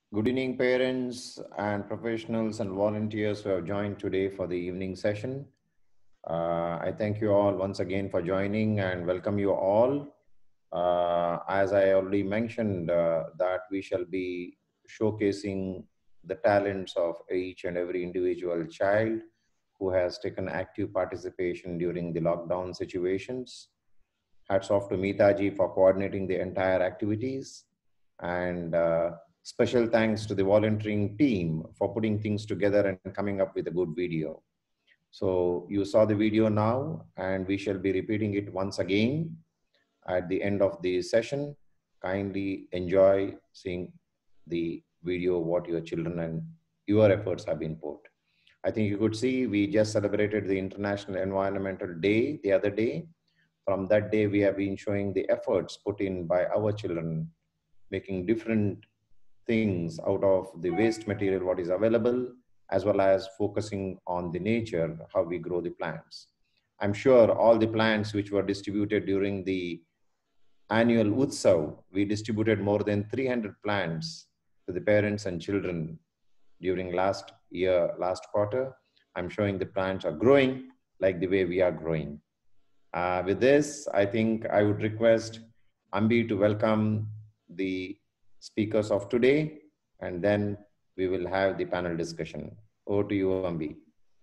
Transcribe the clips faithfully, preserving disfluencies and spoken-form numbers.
Good evening, parents and professionals and volunteers who have joined today for the evening session. Uh, I thank you all once again for joining and welcome you all. Uh, as I already mentioned, uh, that we shall be showcasing the talents of each and every individual child who has taken active participation during the lockdown situations. Hats off to Meetaji for coordinating the entire activities. And uh, special thanks to the volunteering team for putting things together and coming up with a good video. So you saw the video now, and we shall be repeating it once again at the end of the session. Kindly enjoy seeing the video, what your children and your efforts have been put. I think you could see we just celebrated the International Environmental Day the other day. From that day, we have been showing the efforts put in by our children, making different things out of the waste material, what is available, as well as focusing on the nature, how we grow the plants. I'm sure all the plants which were distributed during the annual Utsav, we distributed more than three hundred plants to the parents and children during last year, last quarter. I'm showing the plants are growing like the way we are growing. Uh, with this, I think I would request Ambi to welcome the speakers of today, and then we will have the panel discussion. Over to you, Ambi.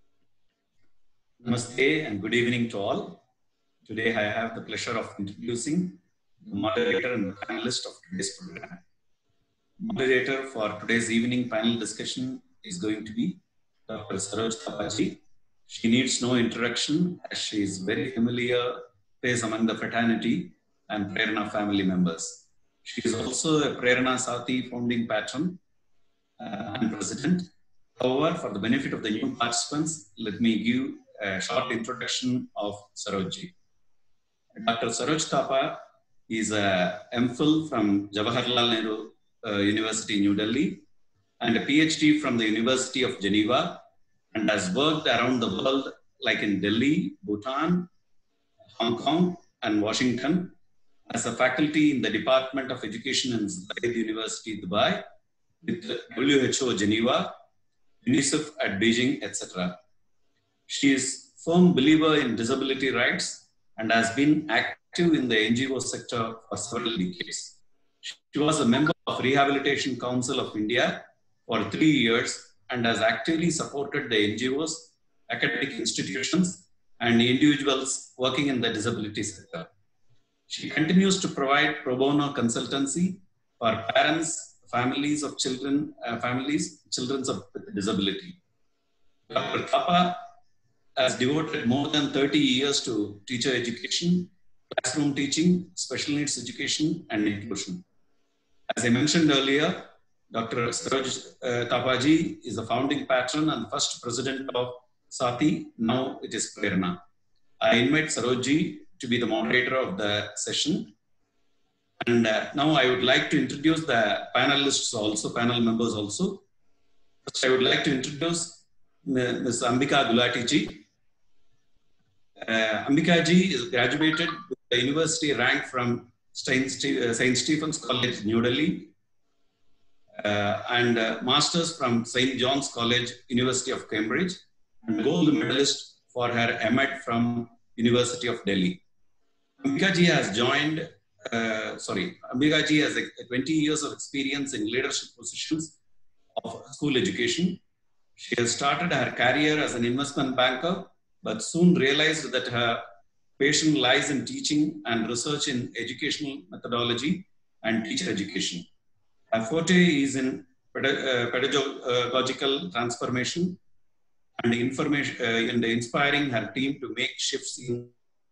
Namaste and good evening to all. Today I have the pleasure of introducing the moderator and the panelist of today's program. Moderator for today's evening panel discussion is going to be Doctor Saroj Thapaji. She needs no introduction as she is very familiar face among the fraternity and Prerana family members. She is also a Prerana Sati founding patron uh, and president. However, for the benefit of the new participants, let me give a short introduction of Sarojji. Doctor Saroj Thapa is a MPhil from Jawaharlal Nehru uh, University, New Delhi, and a PhD from the University of Geneva, and has worked around the world like in Delhi, Bhutan, Hong Kong, and Washington as a faculty in the Department of Education in Zayed University, Dubai, with W H O Geneva, UNICEF at Beijing, et cetera. She is a firm believer in disability rights and has been active in the N G O sector for several decades. She was a member of Rehabilitation Council of India for three years and has actively supported the N G Os, academic institutions, and individuals working in the disability sector. She continues to provide pro bono consultancy for parents, families of children, uh, families, children with disability. Doctor Thapa has devoted more than thirty years to teacher education, classroom teaching, special needs education, and inclusion. As I mentioned earlier, Doctor Saroj uh, Thapaji is the founding patron and first president of Sati. Now it is Prerana. I invite Sarojji to be the moderator of the session. And uh, now I would like to introduce the panelists also, panel members also. First, I would like to introduce Miz Ambika Gulati ji. Uh, Ambika ji is graduated with the university rank from Saint Stephen's College, New Delhi, uh, and uh, masters from Saint John's College, University of Cambridge, and gold medalist for her M Ed from University of Delhi. Ambika ji has joined, uh, sorry, Ambika ji has a, a twenty years of experience in leadership positions of school education. She has started her career as an investment banker, but soon realized that her passion lies in teaching and research in educational methodology and teacher education. Her forte is in pedagogical transformation and information uh, in inspiring her team to make shifts in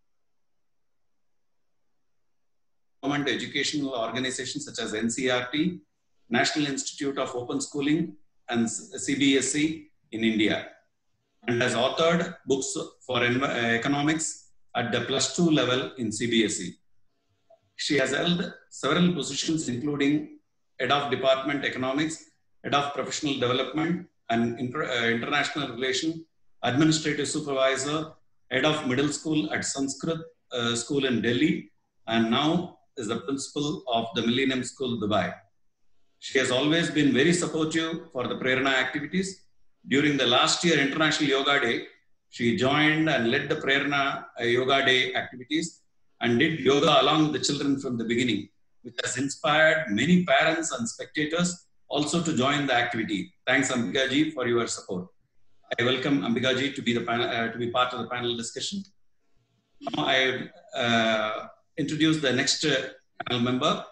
government educational organizations such as N C R T, National Institute of Open Schooling, and C B S E in India, and has authored books for economics at the plus two level in C B S E. She has held several positions including Head of Department Economics, Head of Professional Development and Inter uh, International Relation, Administrative Supervisor, Head of Middle School at Sanskrit uh, School in Delhi, and now is the principal of the Millennium School, Dubai. She has always been very supportive for the Prerana activities. During the last year International Yoga Day, she joined and led the Prerana Yoga Day activities and did yoga along with the children from the beginning, which has inspired many parents and spectators also to join the activity. Thanks, Ambika ji, for your support. I welcome Ambika ji to be the panel, uh, to be part of the panel discussion. Now I uh, introduce the next uh, panel member,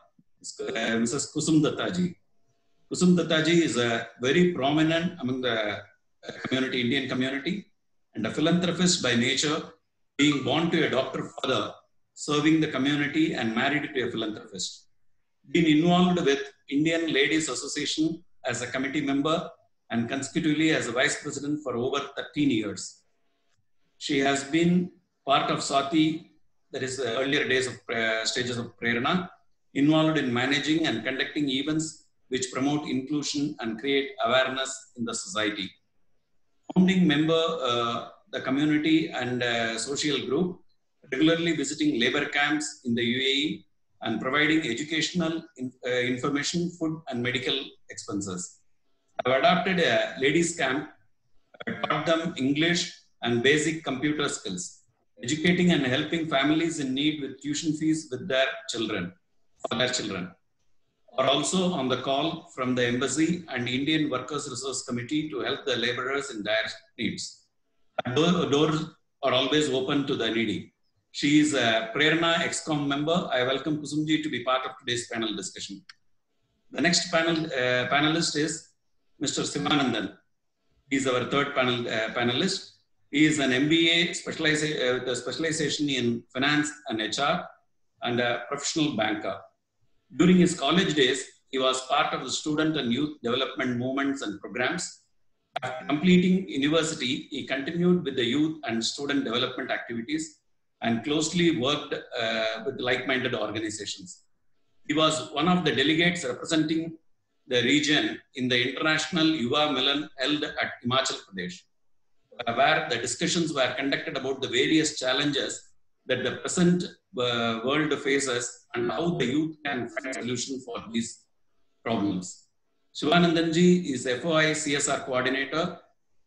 uh, Missus Kusum Datta ji. Kusum Datta ji is a very prominent among the community, Indian community, and a philanthropist by nature, being born to a doctor father, serving the community and married to a philanthropist. Been involved with Indian Ladies Association as a committee member and consecutively as a vice president for over thirteen years. She has been part of Sati, that is the earlier days of uh, stages of Prerana, involved in managing and conducting events which promote inclusion and create awareness in the society. Founding member, uh, the community and uh, social group, regularly visiting labor camps in the U A E and providing educational in, uh, information, food and medical expenses. I've adopted a ladies camp, uh, taught them English and basic computer skills, educating and helping families in need with tuition fees with their children, for their children. Are also on the call from the embassy and Indian Workers Resource Committee to help the laborers in dire needs. Door, doors are always open to the needy. She is a Prerana ExCom member. I welcome Kusumji to be part of today's panel discussion. The next panel uh, panelist is Mister Sivanandan. He is our third panel uh, panelist. He is an M B A specializa uh, with a specialization in finance and H R and a professional banker. During his college days, he was part of the student and youth development movements and programs. After completing university, he continued with the youth and student development activities and closely worked uh, with like-minded organizations. He was one of the delegates representing the region in the International Yuva Milan held at Himachal Pradesh, where the discussions were conducted about the various challenges that the present uh, world faces and how the youth can find a solution for these problems. Sivanandanji is F O I C S R coordinator.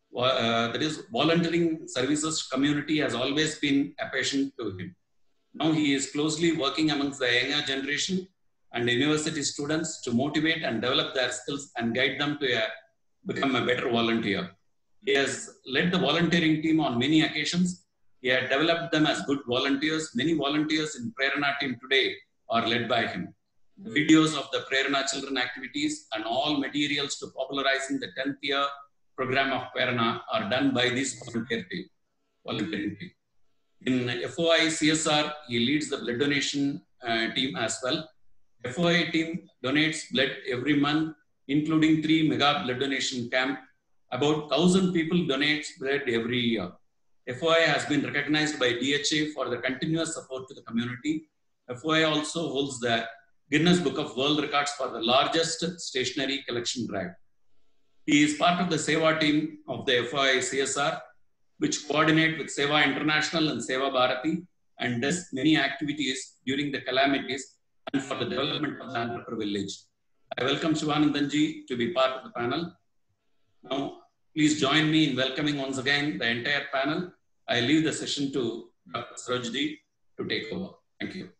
Uh, that is, volunteering services community has always been a passion to him. Now he is closely working amongst the younger generation and university students to motivate and develop their skills and guide them to a, become a better volunteer. He has led the volunteering team on many occasions. He had developed them as good volunteers. Many volunteers in Prerana team today are led by him. The videos of the Prerana children activities and all materials to popularizing the tenth year program of Prerana are done by this volunteer team, volunteering team. In F O I C S R, he leads the blood donation uh, team as well. F O I team donates blood every month, including three mega blood donation camp. About one thousand people donate blood every year. F O I has been recognized by D H A for the continuous support to the community. F O I also holds the Guinness Book of World Records for the largest stationery collection drive. He is part of the Seva team of the F O I C S R, which coordinate with Seva International and Seva Bharati and does many activities during the calamities and for the development of the Andhra village. I welcome Sivanandanji to be part of the panel. Now, please join me in welcoming once again the entire panel. I leave the session to Doctor Sarojji to take over. Thank you.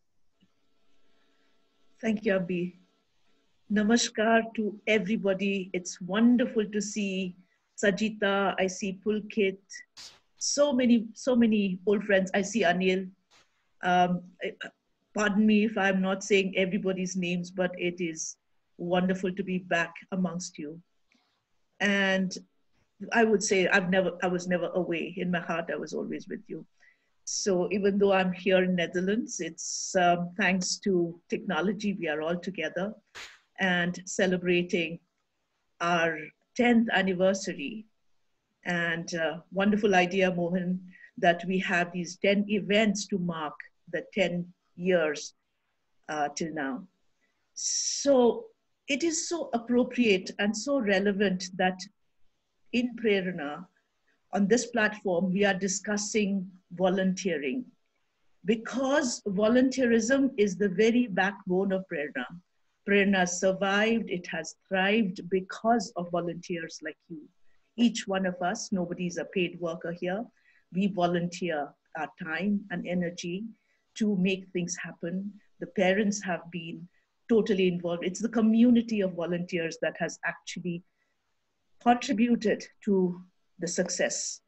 Thank you, Abhi. Namaskar to everybody. It's wonderful to see Sajita. I see Pulkit. So many, so many old friends. I see Anil. Um, pardon me if I'm not saying everybody's names, but it is wonderful to be back amongst you. And I would say I've never, I was never away. In my heart, I was always with you. So even though I'm here in Netherlands, it's um, thanks to technology, we are all together and celebrating our tenth anniversary. And uh, wonderful idea, Mohan, that we have these ten events to mark the ten years uh, till now. So it is so appropriate and so relevant that in Prerana, on this platform, we are discussing volunteering, because volunteerism is the very backbone of Prerana. Prerna survived, it has thrived because of volunteers like you. Each one of us, nobody is a paid worker here. We volunteer our time and energy to make things happen. The parents have been totally involved. It's the community of volunteers that has actually contributed to the success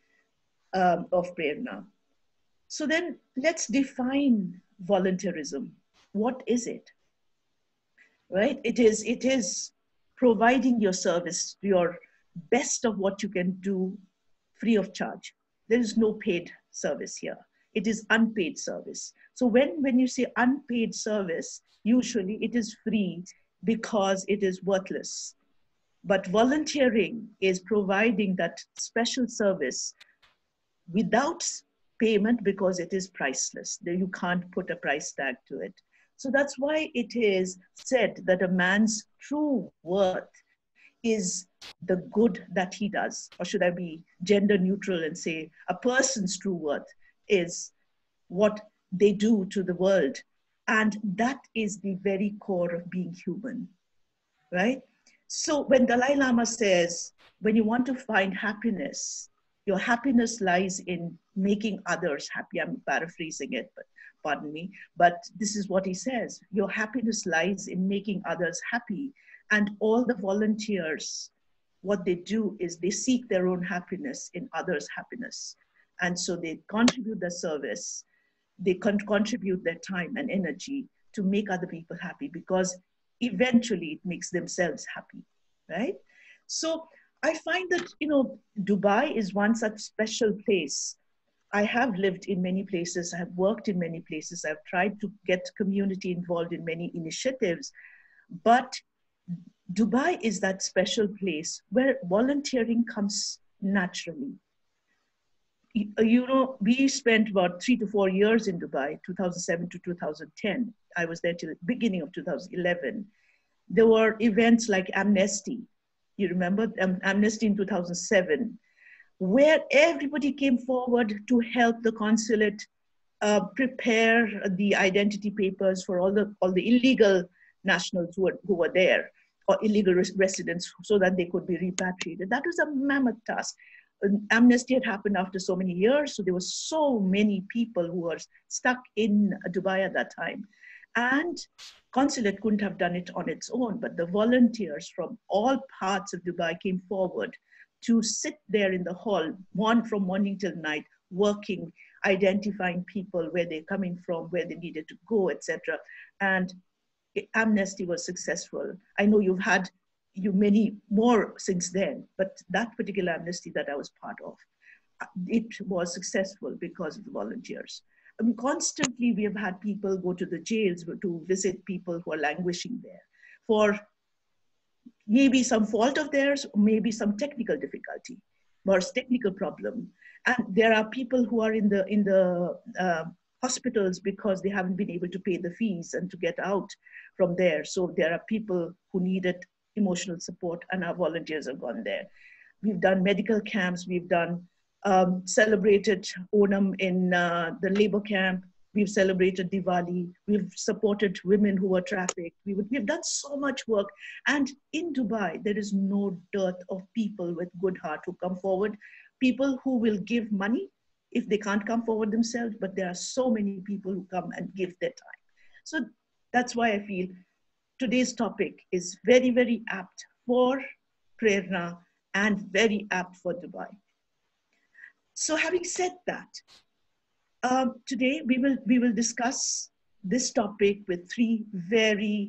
um, of Prerna. So then let's define volunteerism. What is it? Right? It is, it is providing your service, your best of what you can do free of charge. There is no paid service here. It is unpaid service. So when, when you say unpaid service, usually it is free because it is worthless. But volunteering is providing that special service without payment because it is priceless. You can't put a price tag to it. So that's why it is said that a man's true worth is the good that he does. Or should I be gender neutral and say a person's true worth is what they do to the world. And that is the very core of being human, right? So when Dalai Lama says, when you want to find happiness, your happiness lies in making others happy. I'm paraphrasing it, but pardon me. But this is what he says. Your happiness lies in making others happy. And all the volunteers, what they do is they seek their own happiness in others' happiness. And so they contribute their service. They con contribute their time and energy to make other people happy because eventually it makes themselves happy, right? So I find that, you know, Dubai is one such special place. I have lived in many places. I have worked in many places. I've tried to get community involved in many initiatives. But Dubai is that special place where volunteering comes naturally. You know, we spent about three to four years in Dubai, two thousand seven to two thousand ten. I was there till the beginning of two thousand eleven. There were events like Amnesty. You remember um, Amnesty in two thousand seven, where everybody came forward to help the consulate uh, prepare the identity papers for all the, all the illegal nationals who were, who were there, or illegal res residents, so that they could be repatriated. That was a mammoth task. Amnesty had happened after so many years, so there were so many people who were stuck in Dubai at that time. And consulate couldn't have done it on its own, but the volunteers from all parts of Dubai came forward to sit there in the hall, one from morning till night, working, identifying people, where they're coming from, where they needed to go, et cetera. And Amnesty was successful. I know you've had you many more since then, but that particular Amnesty that I was part of, it was successful because of the volunteers. I mean, constantly we have had people go to the jails to visit people who are languishing there for maybe some fault of theirs, maybe some technical difficulty or technical problem. And there are people who are in the, in the uh, hospitals because they haven't been able to pay the fees and to get out from there. So there are people who needed emotional support, and our volunteers have gone there. We've done medical camps, we've done um, celebrated Onam in uh, the labor camp, we've celebrated Diwali, we've supported women who were trafficked, we would, we've done so much work. And in Dubai, there is no dearth of people with good heart who come forward, people who will give money if they can't come forward themselves, but there are so many people who come and give their time. So that's why I feel today's topic is very, very apt for Prerna and very apt for Dubai. So having said that, um, today we will, we will discuss this topic with three very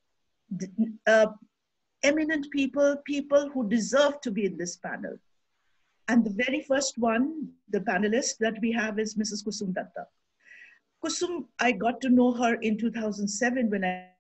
uh, eminent people, people who deserve to be in this panel. And the very first one, the panelist that we have is Missus Kusum Datta. Kusum, I got to know her in two thousand seven when I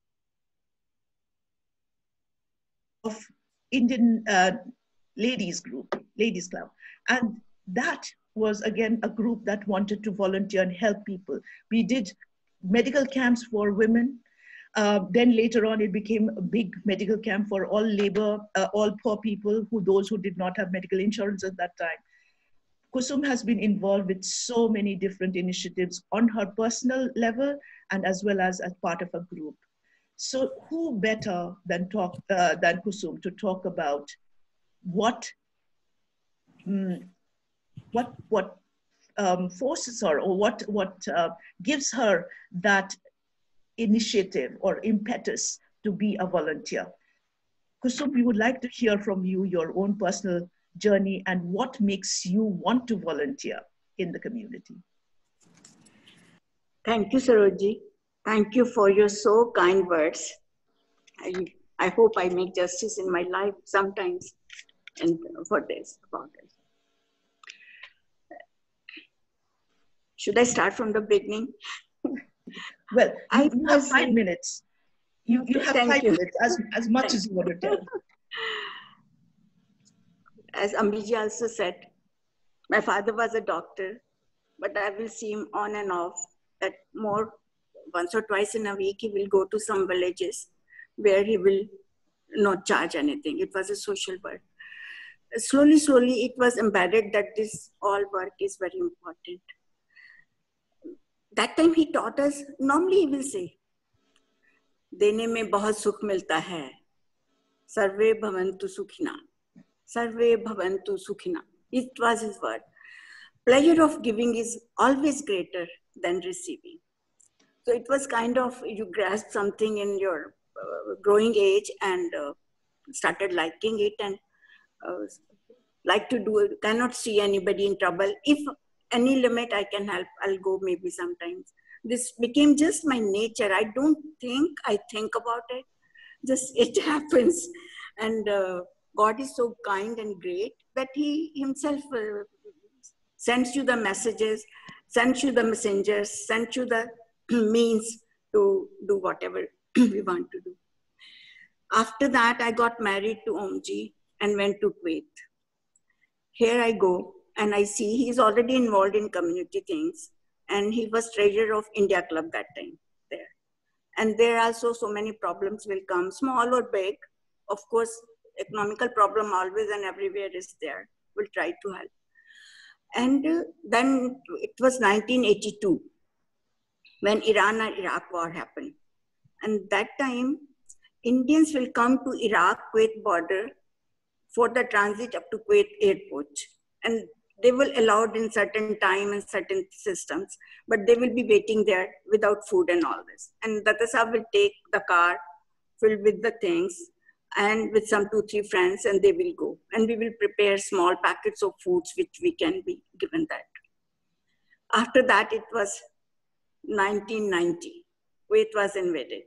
of Indian uh, ladies group, ladies club. And that was again a group that wanted to volunteer and help people. We did medical camps for women. Uh, then later on, it became a big medical camp for all labor, uh, all poor people, who those who did not have medical insurance at that time. Kusum has been involved with so many different initiatives on her personal level and as well as as part of a group. So who better than talk uh, than Kusum to talk about what mm, what what um, forces her, or what what uh, gives her that initiative or impetus to be a volunteer. Kusum, we would like to hear from you your own personal journey and what makes you want to volunteer in the community. Thank you, Saroji. Thank you for your so kind words. I, I hope I make justice in my life sometimes and for this, about this. Should I start from the beginning? Well, you, I you have five in... minutes. You, you have Thank five you. minutes, as, as much Thank as you want to tell. As Ambiji also said, my father was a doctor, but I will see him on and off that more once or twice in a week, he will go to some villages where he will not charge anything. It was a social work. Slowly, slowly, it was embedded that this all work is very important. That time he taught us, normally he will say, देने में बहुत सुख मिलता है, सर्वे भवन्तु सुखिना, सर्वे भवन्तु सुखिना. It was his word. Pleasure of giving is always greater than receiving. So it was kind of, you grasp something in your uh, growing age and uh, started liking it and uh, like to do it, cannot see anybody in trouble. If any limit I can help, I'll go maybe sometimes. This became just my nature. I don't think I think about it. Just it happens. And uh, God is so kind and great that he himself uh, sends you the messages, sends you the messengers, sends you the means to do whatever we want to do. After that, I got married to Omji and went to Kuwait. Here I go and I see he's already involved in community things. And he was treasurer of India Club that time there. And there also so many problems will come, small or big. Of course, economical problem always and everywhere is there. We'll try to help. And uh, then it was nineteen eighty-two when Iran and Iraq war happened. And that time, Indians will come to Iraq-Kuwait border for the transit up to Kuwait airport. And they will allowed in certain time and certain systems, but they will be waiting there without food and all this. And Data Sahab will take the car filled with the things and with some two, three friends, and they will go. And we will prepare small packets of foods which we can be given that. After that, it was nineteen ninety. Kuwait was invaded.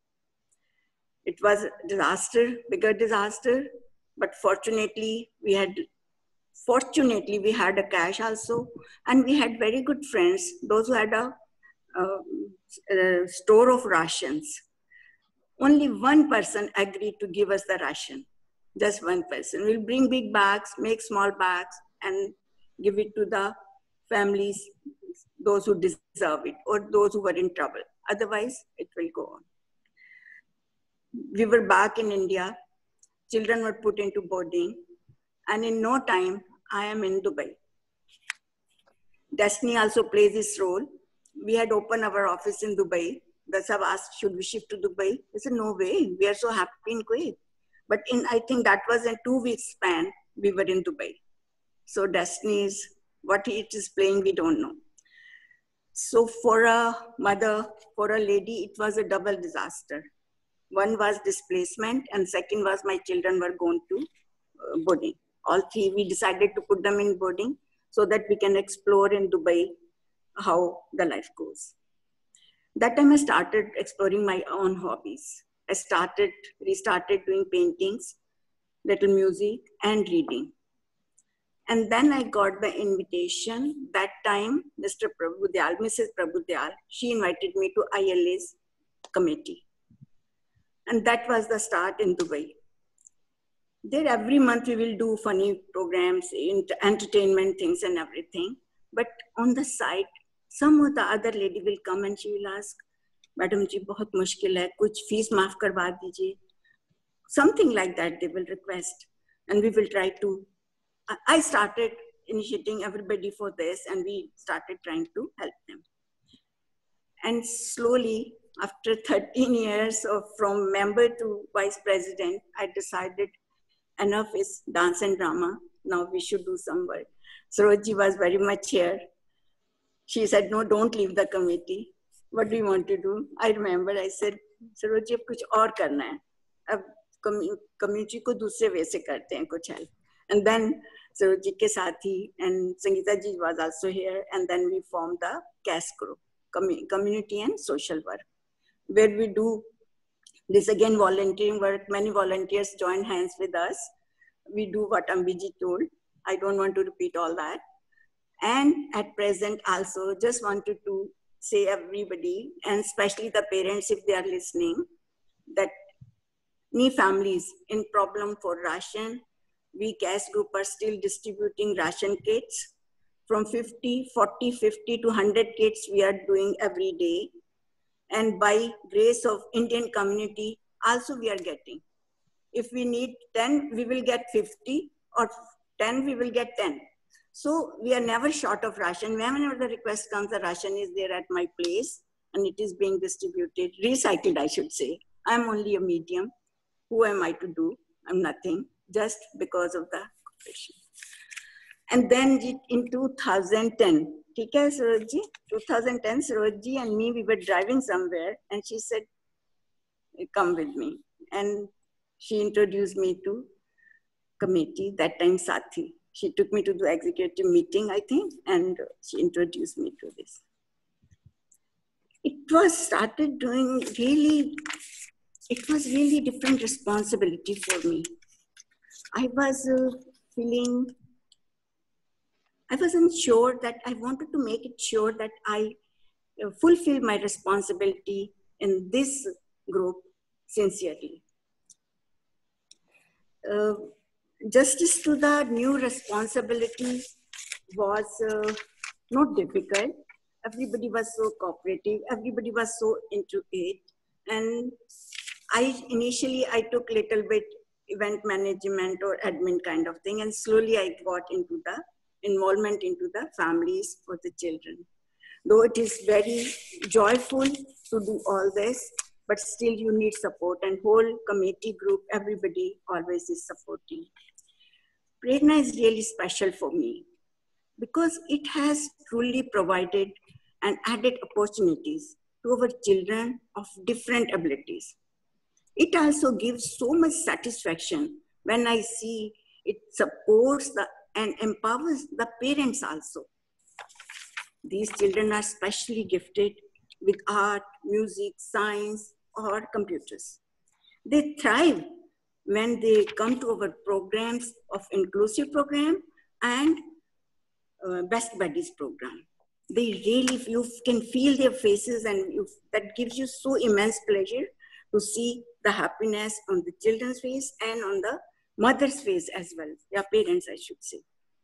It was a disaster, bigger disaster, but fortunately we had Fortunately, we had a cash also, and we had very good friends, those who had a, a, a store of rations. Only one person agreed to give us the ration, just one person. We'll bring big bags, make small bags, and give it to the families, those who deserve it, or those who were in trouble. Otherwise, it will go on. We were back in India. Children were put into boarding. And in no time, I am in Dubai. Destiny also plays this role. We had opened our office in Dubai. The sub asked, should we shift to Dubai? I said, no way, we are so happy in Kuwait. But in, I think that was in two weeks span, we were in Dubai. So Destiny is, what it is playing, we don't know. So for a mother, for a lady, it was a double disaster. One was displacement, and second was my children were going to uh, boarding. All three, we decided to put them in boarding so that we can explore in Dubai how the life goes. That time I started exploring my own hobbies. I started, restarted doing paintings, little music, and reading. And then I got the invitation. That time, Mister Prabhudyal, Missus Prabhudyal, she invited me to I L A's committee. And that was the start in Dubai. There every month we will do funny programs, entertainment things and everything. But on the side, some of the other lady will come and she will ask, Madam ji, बहुत मुश्किल है, कुछ fees माफ करवा दीजिए. Something like that they will request. And we will try to, I started initiating everybody for this and we started trying to help them. And slowly, after thirteen years of from member to vice president, I decided enough is dance and drama. Now we should do some work. Sarojji was very much here. She said, no, don't leave the committee. What do you want to do? I remember I said, Sarojji, अब कुछ और करना है. अब community को दूसरे way से करते हैं कुछ help. And then Sarojji के साथ ही and Sangeeta ji was also here. And then we formed the C A S group, Community and Social Work, where we do this again volunteering work. Many volunteers join hands with us. We do what Ambiji told. I don't want to repeat all that. And at present also just wanted to say everybody, and especially the parents if they are listening, that any families in problem for ration, we C A S group are still distributing ration kits from fifty, forty, fifty to one hundred kits we are doing every day. And by grace of Indian community, also we are getting. If we need ten, we will get fifty, or ten, we will get ten. So we are never short of ration. Whenever the request comes, the ration is there at my place and it is being distributed, recycled, I should say. I'm only a medium. Who am I to do? I'm nothing, just because of the occupation. And then in two thousand ten, ठीक है Sarojji? twenty ten, Sarojji and me, we were driving somewhere and she said, come with me. And she introduced me to committee, that time Sathi. She took me to the executive meeting, I think, and she introduced me to this. It was started doing really, it was really different responsibility for me. I was uh, feeling, I wasn't sure that I wanted to make it sure that I uh, fulfill my responsibility in this group sincerely. Uh, justice to the new responsibility was uh, not difficult. Everybody was so cooperative. Everybody was so into it. And I initially, I took little bit event management or admin kind of thing. And slowly I got into the involvement into the families for the children. Though it is very joyful to do all this, but still you need support, and whole committee group, everybody always is supporting. Prerna is really special for me because it has truly provided and added opportunities to our children of different abilities. It also gives so much satisfaction when I see it supports the, and empowers the parents also. These children are specially gifted with art, music, science, or computers. They thrive when they come to our programs of inclusive program and uh, Best Buddies program. They really, you can feel their faces, and you, that gives you so immense pleasure to see the happiness on the children's face and on the mother's face as well, their parents, I should say.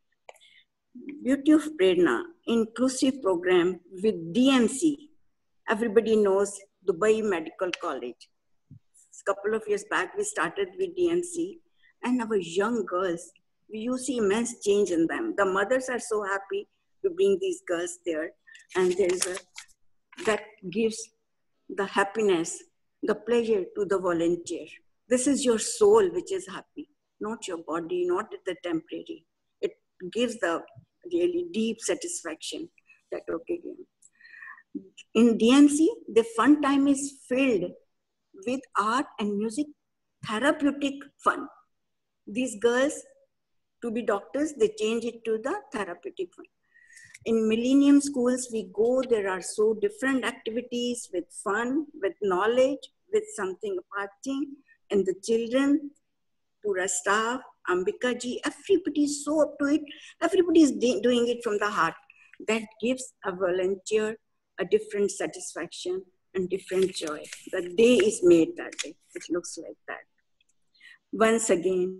Beauty of Prerna, inclusive program with D M C. Everybody knows Dubai Medical College. A couple of years back, we started with D M C, and our young girls, you see immense change in them. The mothers are so happy to bring these girls there, and there's a, that gives the happiness, the pleasure to the volunteer. This is your soul which is happy, not your body, not the temporary. It gives the really deep satisfaction that, okay, in D M C, the fun time is filled with art and music, therapeutic fun. These girls, to be doctors, they change it to the therapeutic fun. In Millennium schools, we go, there are so different activities with fun, with knowledge, with something partying, and the children, Pura staff, Ambika ji, everybody is so up to it. Everybody is doing it from the heart. That gives a volunteer a different satisfaction and different joy. The day is made that day. It looks like that. Once again,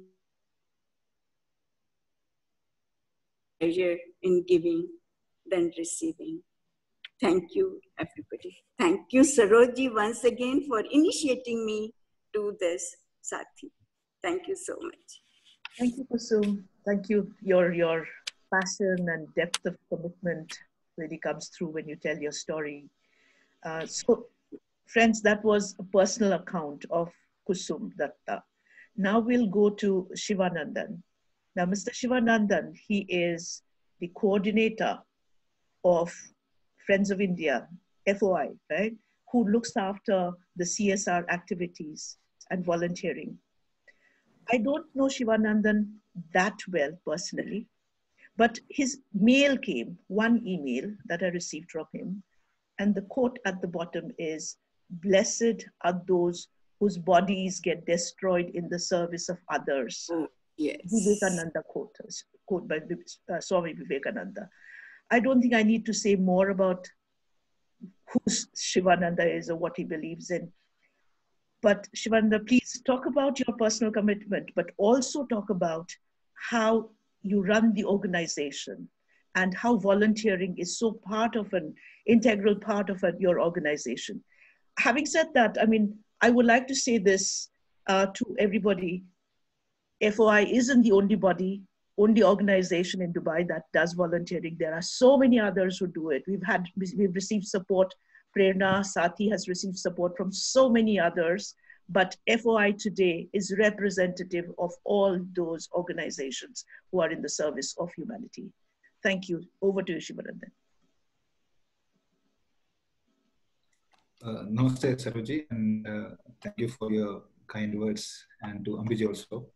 pleasure in giving than receiving. Thank you, everybody. Thank you, Sarojji, once again for initiating me to this, Sathi. Thank you so much. Thank you, Kusum. Thank you. Your, your passion and depth of commitment really comes through when you tell your story. Uh, so Friends, that was a personal account of Kusum Datta. Now we'll go to Shivanandan. Now, Mister Shivanandan, he is the coordinator of Friends of India, F O I, right? Who looks after the C S R activities and volunteering. I don't know Shivanandan that well personally, but his mail came, one email that I received from him, and the quote at the bottom is, "Blessed are those whose bodies get destroyed in the service of others." Oh, yes. Vivekananda quote, quote by uh, Swami Vivekananda. I don't think I need to say more about who Shivananda is or what he believes in. But Shivananda, please talk about your personal commitment, but also talk about how you run the organization and how volunteering is so part of an integral part of a, your organization. Having said that, I mean, I would like to say this uh, to everybody. F O I isn't the only body, only organization in Dubai that does volunteering. There are so many others who do it. We've had, we've received support. Prerna Sati has received support from so many others, but F O I today is representative of all those organizations who are in the service of humanity. Thank you. Over to you, Shivanandan. Uh, Namaste, Saroji, and uh, thank you for your kind words, and to Ambiji also.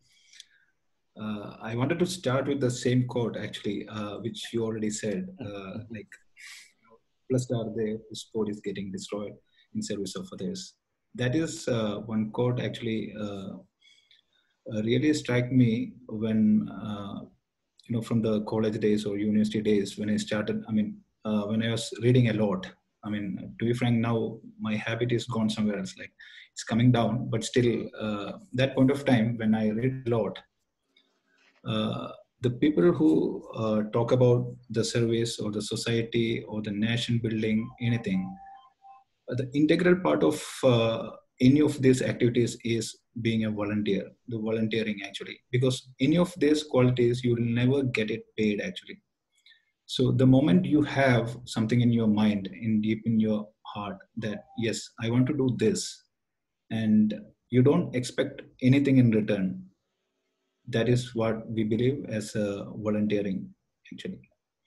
Uh, I wanted to start with the same quote, actually, uh, which you already said, uh, like, blessed are they whose body is getting destroyed in service of others. That is uh, one quote, actually, uh, uh, really struck me when, uh, you know, from the college days or university days when I started, I mean, uh, when I was reading a lot. I mean, to be frank, now my habit is gone somewhere else, like it's coming down, but still, uh, that point of time when I read a lot, uh, the people who uh, talk about the service or the society or the nation building, anything, uh, the integral part of uh, any of these activities is being a volunteer, the volunteering actually, because any of these qualities, you will never get it paid actually. So the moment you have something in your mind, in deep in your heart that, yes, I want to do this, and you don't expect anything in return, that is what we believe as uh, volunteering actually.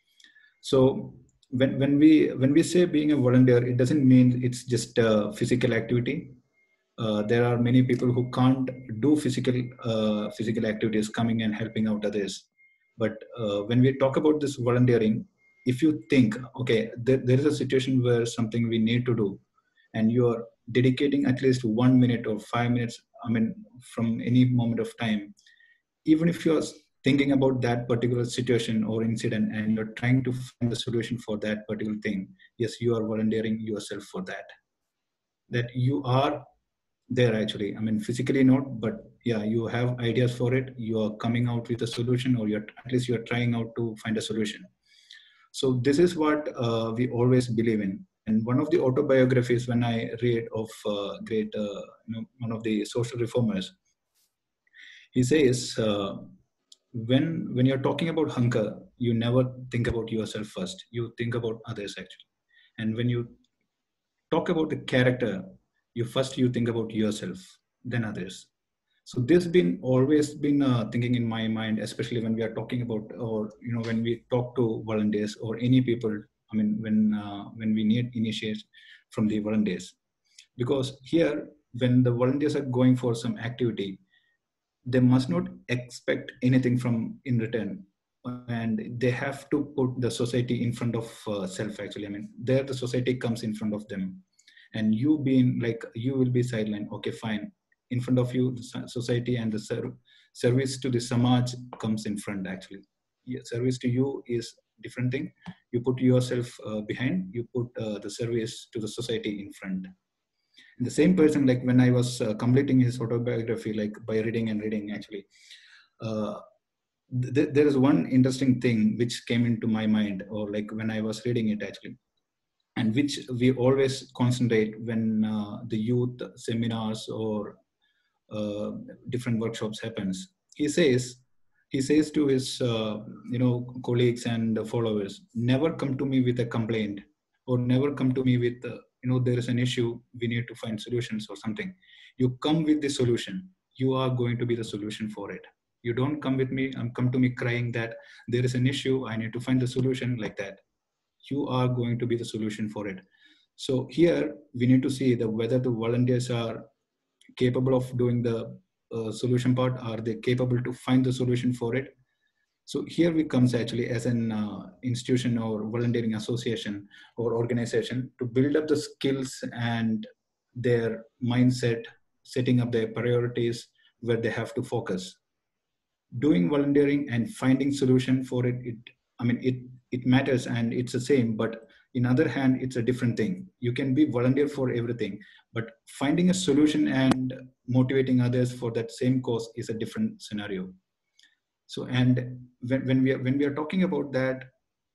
So when, when we when we say being a volunteer, it doesn't mean it's just a physical activity. Uh, there are many people who can't do physical uh, physical activities, coming and helping out others. But uh, when we talk about this volunteering, if you think, okay, there, there is a situation where something we need to do, and you are dedicating at least one minute or five minutes, I mean, from any moment of time, even if you're thinking about that particular situation or incident and you're trying to find the solution for that particular thing, yes, you are volunteering yourself for that. That you are there actually, I mean, physically not, but yeah, you have ideas for it, you are coming out with a solution, or you're at least you're trying out to find a solution. So this is what uh, we always believe in. And one of the autobiographies when I read of uh, great, uh, you know, one of the social reformers, he says, uh, when, when you're talking about hunger, you never think about yourself first. You think about others actually. And when you talk about the character, you first you think about yourself, then others. So this been always been uh, thinking in my mind, especially when we are talking about, or you know, when we talk to volunteers or any people. I mean, when uh, when we need initiates from the volunteers, because here when the volunteers are going for some activity, they must not expect anything from in return, and they have to put the society in front of uh, self. Actually, I mean, there the society comes in front of them. And you being like, you will be sidelined. Okay, fine. In front of you, the society and the ser service to the Samaj comes in front actually. Yeah, service to you is different thing. You put yourself uh, behind, you put uh, the service to the society in front. And the same person, like when I was uh, completing his autobiography, like by reading and reading actually, uh, th there is one interesting thing which came into my mind, or like when I was reading it actually, and which we always concentrate when uh, the youth seminars or uh, different workshops happens. He says, he says to his uh, you know, colleagues and followers, never come to me with a complaint, or never come to me with uh, you know, there is an issue, we need to find solutions or something. You come with the solution. You are going to be the solution for it. You don't come with me, um, come to me crying that there is an issue, I need to find the solution, like that. You are going to be the solution for it. So here we need to see the, whether the volunteers are capable of doing the uh, solution part. Are they capable to find the solution for it? So here we comes actually as an uh, institution or volunteering association or organization to build up the skills and their mindset, setting up their priorities where they have to focus. Doing volunteering and finding solution for it, it I mean, it, it matters and it's the same, but in other hand, it's a different thing. You can be volunteer for everything, but finding a solution and motivating others for that same cause is a different scenario. So, and when, when we are, when we are talking about that,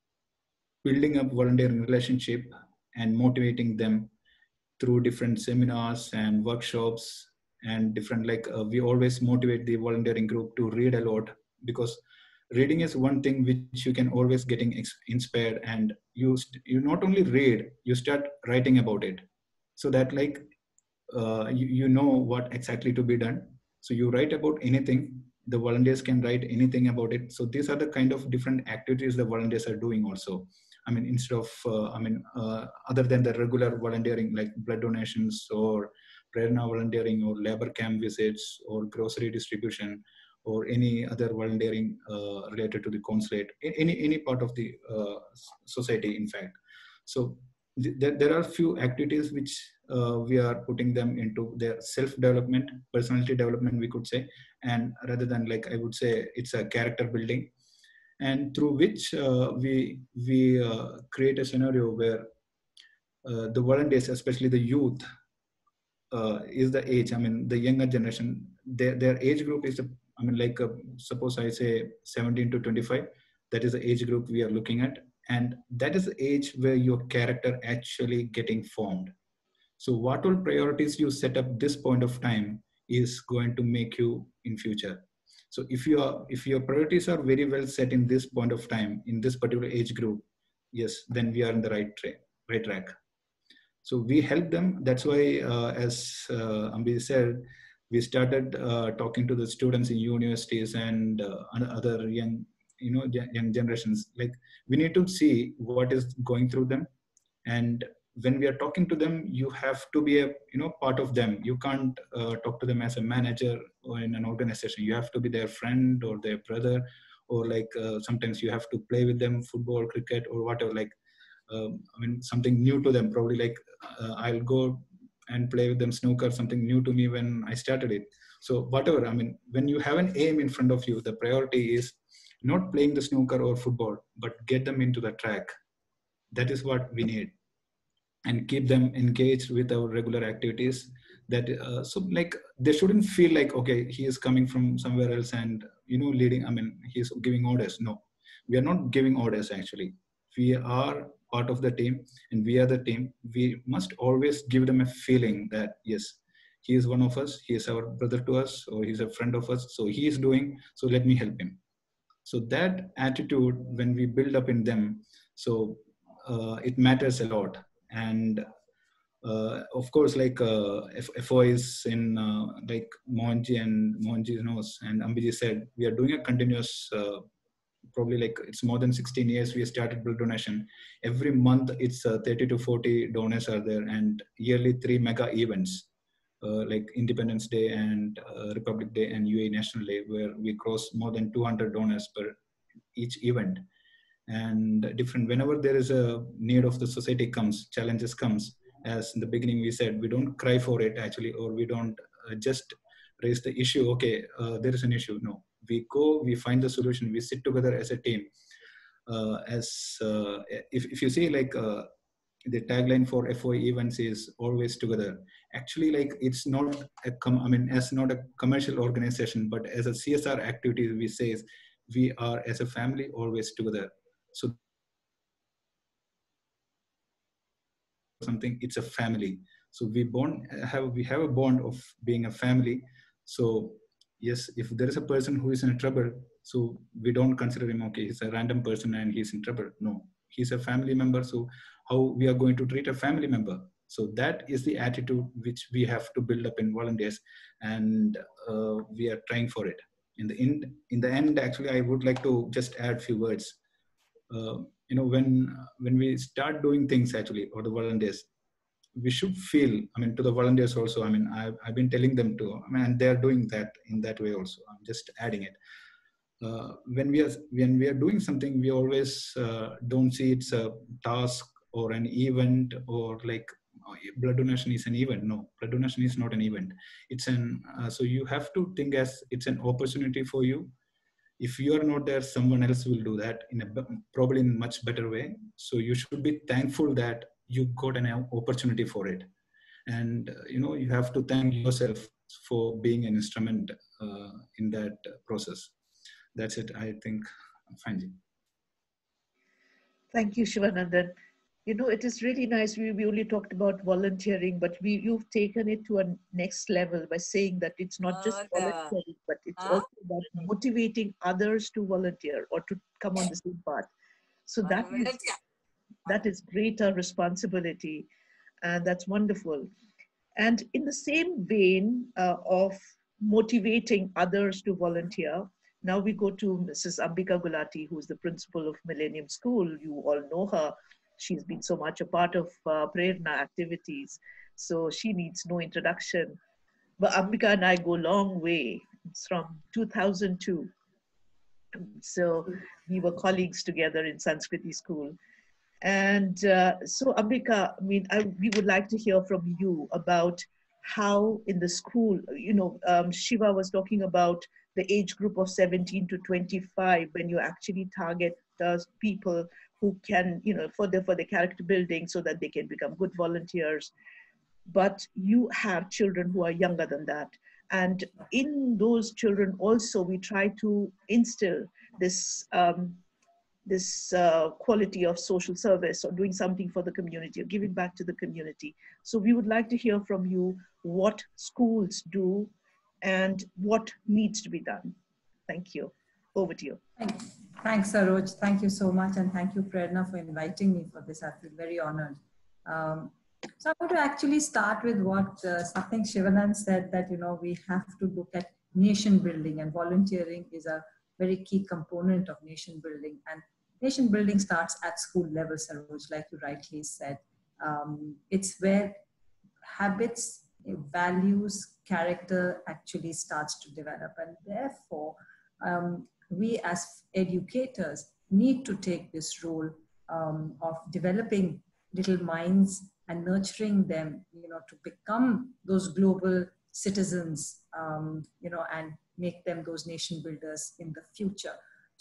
building up volunteering relationship and motivating them through different seminars and workshops and different, like uh, we always motivate the volunteering group to read a lot, because reading is one thing which you can always getting inspired, and you you not only read, you start writing about it, so that like uh, you, you know what exactly to be done. So you write about anything, the volunteers can write anything about it. So these are the kind of different activities the volunteers are doing also. I mean, instead of, uh, I mean, uh, other than the regular volunteering like blood donations or Prerna volunteering or labor camp visits or grocery distribution or any other volunteering uh, related to the consulate, any, any part of the uh, society, in fact. So th there are few activities which uh, we are putting them into their self-development, personality development, we could say, and rather than like, I would say it's a character building, and through which uh, we, we uh, create a scenario where uh, the volunteers, especially the youth, uh, is the age, I mean, the younger generation, their, their age group is, the, I mean, like, uh, suppose I say seventeen to twenty-five, that is the age group we are looking at. And that is the age where your character actually getting formed. So what all priorities you set up this point of time is going to make you in future. So if you are, if your priorities are very well set in this point of time, in this particular age group, yes, then we are in the right track, right track. So we help them. That's why, uh, as uh, Ambi said, we started uh, talking to the students in universities and uh, other young, you know, young generations. Like, we need to see what is going through them, and when we are talking to them, you have to be a, you know, part of them. You can't uh, talk to them as a manager or in an organization. You have to be their friend or their brother, or like uh, sometimes you have to play with them football, cricket, or whatever. Like, um, I mean, something new to them. Probably like uh, I'll go and play with them snooker, something new to me when I started it. So whatever, I mean, when you have an aim in front of you, the priority is not playing the snooker or football, but get them into the track. That is what we need. And keep them engaged with our regular activities. That uh, so like they shouldn't feel like, okay, he is coming from somewhere else and, you know, leading, I mean, he's giving orders. No, we are not giving orders actually. We are part of the team, and we are the team. We must always give them a feeling that, yes, he is one of us, he is our brother to us, or he's a friend of us, so he is doing, so let me help him. So that attitude, when we build up in them, so uh, it matters a lot. And uh, of course, like uh, F O is in uh, like Mohanji and Mohanji knows, and Ambiji said, we are doing a continuous uh, probably like it's more than sixteen years we started blood donation. Every month it's uh, thirty to forty donors are there, and yearly three mega events uh, like Independence Day and uh, Republic Day and U A E National Day, where we cross more than two hundred donors per each event. And different, whenever there is a need of the society comes, challenges comes, as in the beginning we said, we don't cry for it actually, or we don't uh, just raise the issue, okay, uh, there is an issue. No, we go, we find the solution, we sit together as a team. Uh, as uh, if, if you see like uh, the tagline for F O E events is always together. Actually, like it's not a com I mean, as not a commercial organization, but as a C S R activity, we say we are as a family always together. So something, it's a family. So we bond have we have a bond of being a family. So yes, if there is a person who is in trouble, so we don't consider him, okay, he's a random person and he's in trouble. No, he's a family member. So how we are going to treat a family member? So that is the attitude which we have to build up in volunteers, and uh, we are trying for it. In the end, in the end, actually, I would like to just add a few words. Uh, you know, when when we start doing things, actually, or the volunteers, we should feel, I mean, to the volunteers also, I mean, I've, I've been telling them to, I mean, and they're doing that in that way also. I'm just adding it. Uh, when we are when we are doing something, we always uh, don't see it's a task or an event, or like blood donation is an event. No, blood donation is not an event. It's an, uh, so you have to think as it's an opportunity for you. If you are not there, someone else will do that in a probably in much better way. So you should be thankful that you got an opportunity for it. And, uh, you know, you have to thank yourself for being an instrument uh, in that process. That's it, I think. Fine. Thank you, Shivanandan. You know, it is really nice. We, we only talked about volunteering, but we you've taken it to a next level by saying that it's not just volunteering, but it's also about motivating others to volunteer or to come on the same path. So that is, that is greater responsibility, and that's wonderful. And in the same vein uh, of motivating others to volunteer, now we go to Missus Ambika Gulati, who's the principal of Millennium School. You all know her. She's been so much a part of uh, Prerna activities, so she needs no introduction. But Ambika and I go a long way. It's from two thousand two. So we were colleagues together in Sanskriti school. And uh, so Ambika, I mean, I, we would like to hear from you about how in the school, you know, um, Shiva was talking about the age group of seventeen to twenty-five, when you actually target those people who can, you know, for the, for the character building so that they can become good volunteers. But you have children who are younger than that. And in those children also, we try to instill this, um, this uh, quality of social service or doing something for the community or giving back to the community. So we would like to hear from you what schools do and what needs to be done. Thank you. Over to you. Thanks, Thanks Saroj. Thank you so much. And thank you, Prerna, for inviting me for this. I feel very honored. Um, so I'm going to actually start with what uh, something Shivanand said, that, you know, we have to look at nation building, and volunteering is a very key component of nation building. And nation building starts at school level, Saroj, like you rightly said. Um, it's where habits, values, character actually starts to develop. And therefore, um, we as educators need to take this role um, of developing little minds and nurturing them, you know, to become those global citizens, um, you know, and make them those nation builders in the future.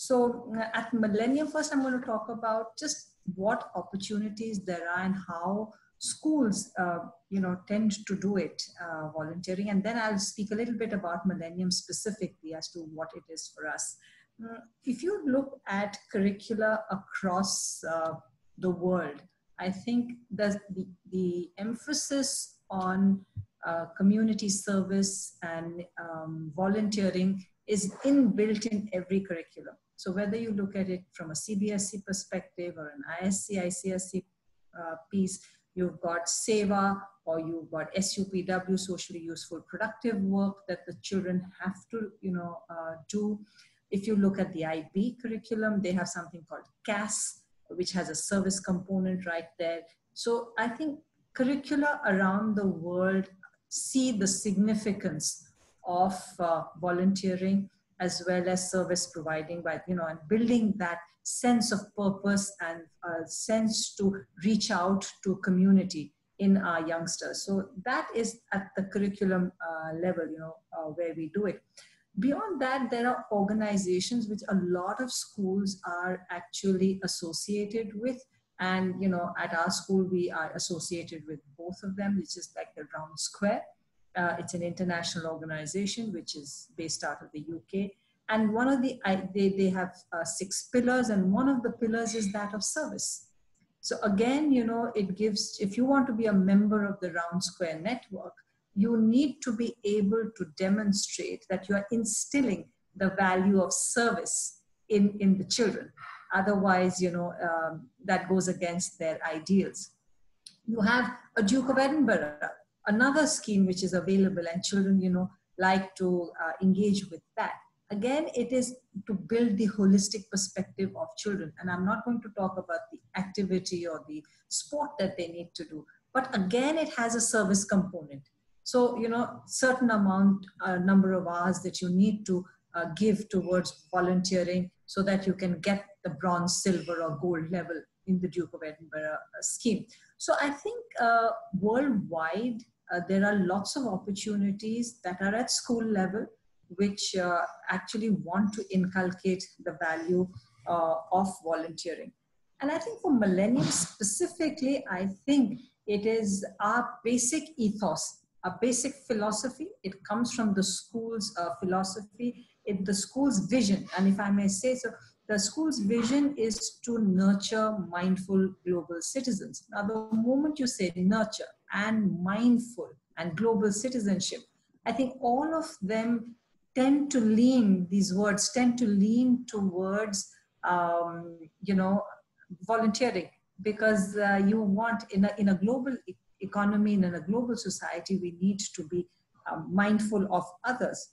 So at Millennium, first I'm going to talk about just what opportunities there are and how schools, uh, you know, tend to do it, uh, volunteering. And then I'll speak a little bit about Millennium specifically as to what it is for us. Uh, if you look at curricula across uh, the world, I think the, the, the emphasis on uh, community service and um, volunteering is inbuilt in every curriculum. So whether you look at it from a C B S E perspective or an I S C, I C S E uh, piece, you've got SEVA, or you've got S U P W, socially useful productive work that the children have to, you know, uh, do. If you look at the I B curriculum, they have something called C A S, which has a service component right there. So I think curricula around the world see the significance of uh, volunteering as well as service providing, by, you know, and building that sense of purpose and a sense to reach out to community in our youngsters. So that is at the curriculum uh, level, you know, uh, where we do it. Beyond that, there are organizations which a lot of schools are actually associated with. And, you know, at our school, we are associated with both of them, which is like the Round Square. Uh, it's an international organization which is based out of the U K. And one of the, I, they, they have uh, six pillars, and one of the pillars is that of service. So again, you know, it gives, if you want to be a member of the Round Square network, you need to be able to demonstrate that you are instilling the value of service in, in the children. Otherwise, you know, um, that goes against their ideals. You have a Duke of Edinburgh, another scheme which is available, and children, you know, like to uh, engage with that. Again, it is to build the holistic perspective of children. And I'm not going to talk about the activity or the sport that they need to do, but again, it has a service component. So, you know, certain amount, uh, number of hours that you need to uh, give towards volunteering so that you can get the bronze, silver, or gold level in the Duke of Edinburgh uh, scheme. So I think uh, worldwide, uh, there are lots of opportunities that are at school level, which uh, actually want to inculcate the value uh, of volunteering. And I think for millennials specifically, I think it is our basic ethos, our basic philosophy. It comes from the school's uh, philosophy, it, the school's vision. And if I may say so, the school's vision is to nurture mindful global citizens. Now, the moment you say nurture and mindful and global citizenship, I think all of them tend to lean, these words tend to lean towards, um, you know, volunteering, because uh, you want, in a, in a global e economy and in a global society, we need to be uh, mindful of others.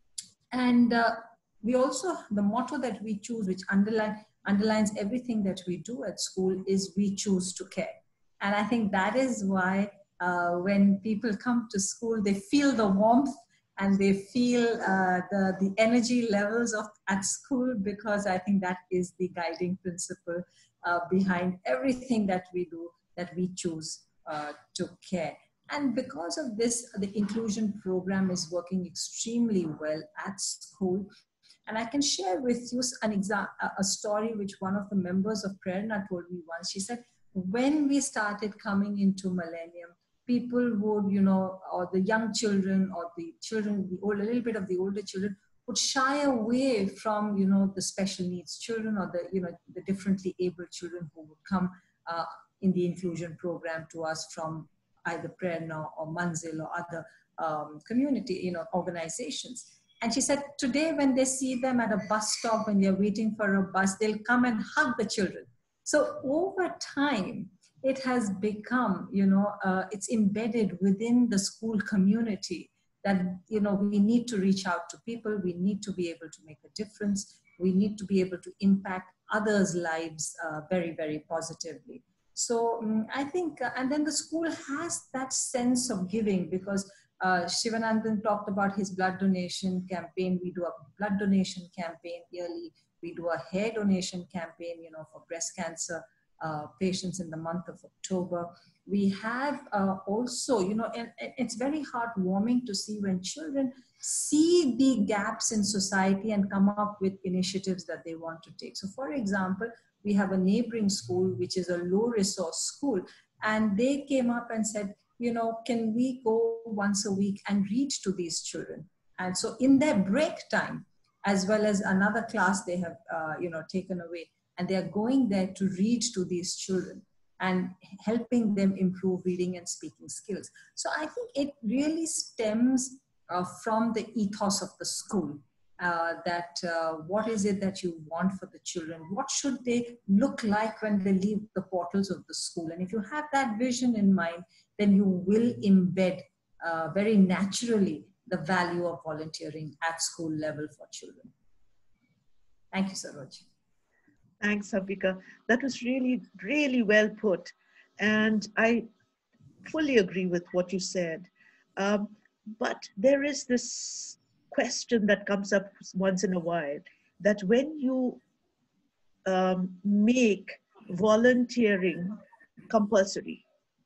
And uh, we also, the motto that we choose, which underline, underlines everything that we do at school, is we choose to care. And I think that is why uh, when people come to school, they feel the warmth and they feel uh, the, the energy levels of at school, because I think that is the guiding principle uh, behind everything that we do, that we choose uh, to care. And because of this, the inclusion program is working extremely well at school. And I can share with you an exa a story which one of the members of Prerna told me once. She said, when we started coming into millennium, people would, you know, or the young children or the children, the old, a little bit of the older children would shy away from, you know, the special needs children or the, you know, the differently able children who would come uh, in the inclusion program to us from either Prerna or Manzil or other um, community, you know, organizations. And she said, today when they see them at a bus stop, when they're waiting for a bus, they'll come and hug the children. So over time, it has become, you know, uh, it's embedded within the school community that, you know, we need to reach out to people. We need to be able to make a difference. We need to be able to impact others' lives uh, very, very positively. So um, I think, uh, and then the school has that sense of giving, because uh, Shivanandan talked about his blood donation campaign. We do a blood donation campaign yearly. We do a hair donation campaign, you know, for breast cancer uh, patients in the month of October. We have uh, also, you know, and, and it's very heartwarming to see when children see the gaps in society and come up with initiatives that they want to take. So for example, we have a neighboring school, which is a low resource school. And they came up and said, you know, can we go once a week and read to these children? And so in their break time, as well as another class they have, uh, you know, taken away, and they are going there to read to these children and helping them improve reading and speaking skills. So I think it really stems uh, from the ethos of the school. Uh, that uh, what is it that you want for the children? What should they look like when they leave the portals of the school? And if you have that vision in mind, then you will embed uh, very naturally the value of volunteering at school level for children. Thank you, Saroj. Thanks, Havika. That was really, really well put. And I fully agree with what you said. Um, but there is this question that comes up once in a while, that when you um, make volunteering compulsory,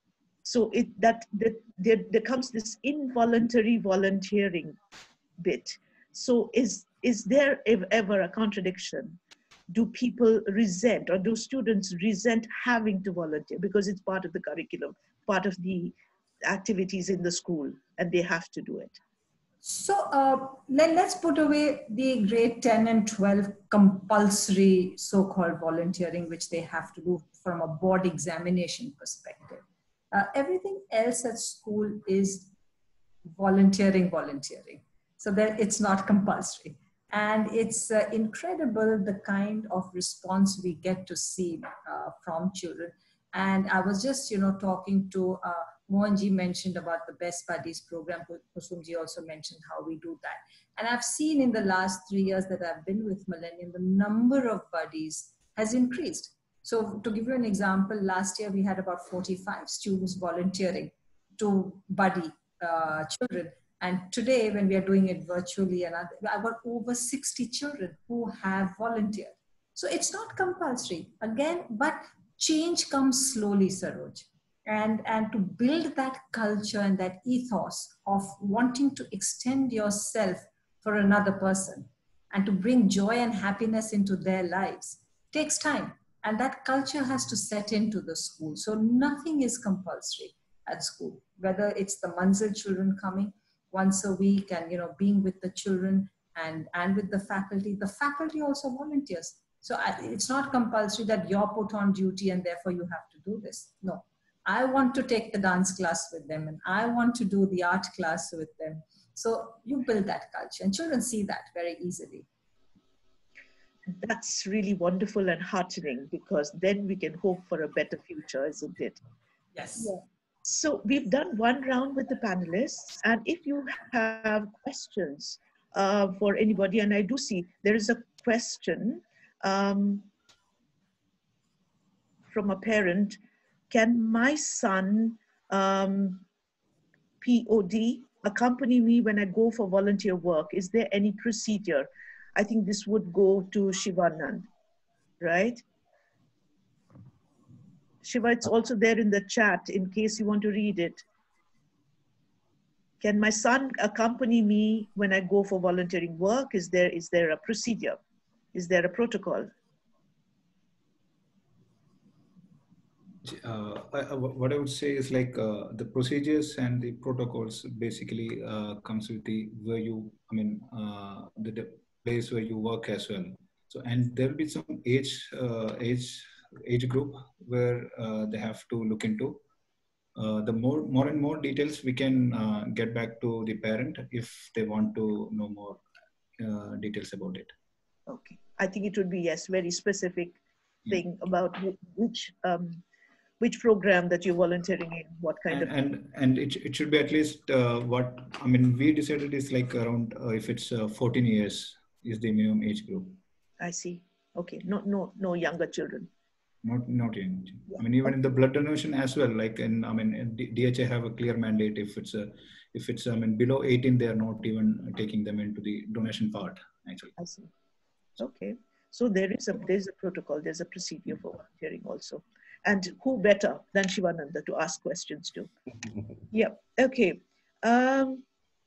so it that, that there, there comes this involuntary volunteering bit. So is is there ever a contradiction? Do people resent, or do students resent having to volunteer because it's part of the curriculum, part of the activities in the school, and they have to do it? So uh, let, let's put away the grade ten and twelve compulsory so-called volunteering, which they have to do from a board examination perspective. Uh, everything else at school is volunteering, volunteering. So that it's not compulsory. And it's uh, incredible the kind of response we get to see uh, from children. And I was just, you know, talking to uh, Mohanji mentioned about the Best Buddies program. Kusumji also mentioned how we do that. And I've seen in the last three years that I've been with Millennium, the number of buddies has increased. So to give you an example, last year we had about forty-five students volunteering to buddy uh, children. And today, when we are doing it virtually, and I've got over sixty children who have volunteered. So it's not compulsory again, but change comes slowly, Saroj. And, and to build that culture and that ethos of wanting to extend yourself for another person and to bring joy and happiness into their lives takes time. And that culture has to set into the school. So nothing is compulsory at school, whether it's the Manzil children coming once a week and, you know, being with the children and, and with the faculty. The faculty also volunteers. So I, it's not compulsory that you're put on duty and therefore you have to do this. No, I want to take the dance class with them and I want to do the art class with them. So you build that culture and children see that very easily. That's really wonderful and heartening, because then we can hope for a better future, isn't it? Yes. Yeah. So we've done one round with the panelists, and if you have questions uh, for anybody, and I do see there is a question um, from a parent: can my son um, P O D accompany me when I go for volunteer work? Is there any procedure? I think this would go to Shivanand, right? Shiva, it's also there in the chat in case you want to read it. Can my son accompany me when I go for volunteering work? Is there, is there a procedure? Is there a protocol? Uh, I, what I would say is like uh, the procedures and the protocols basically uh, comes with the where you, I mean, uh, the, the place where you work as well. So, and there will be some age, uh, age, age group where uh, they have to look into. Uh, the more, more and more details we can uh, get back to the parent if they want to know more uh, details about it. Okay, I think it would be, yes, very specific thing yeah. about which um, which program that you're volunteering in, what kind and, of... And and it, it should be at least uh, what, I mean, we decided is like around, uh, if it's uh, fourteen years is the minimum age group. I see. Okay, no, no, no younger children. Not, not young. Yeah. I mean, even okay. in the blood donation as well, like in, I mean, in D H A have a clear mandate. If it's a, if it's, I mean, below eighteen, they are not even taking them into the donation part, actually. I see. Okay. So there is a, there's a protocol, there's a procedure for volunteering also. And who better than Shivananda to ask questions to? Yeah, okay. Um,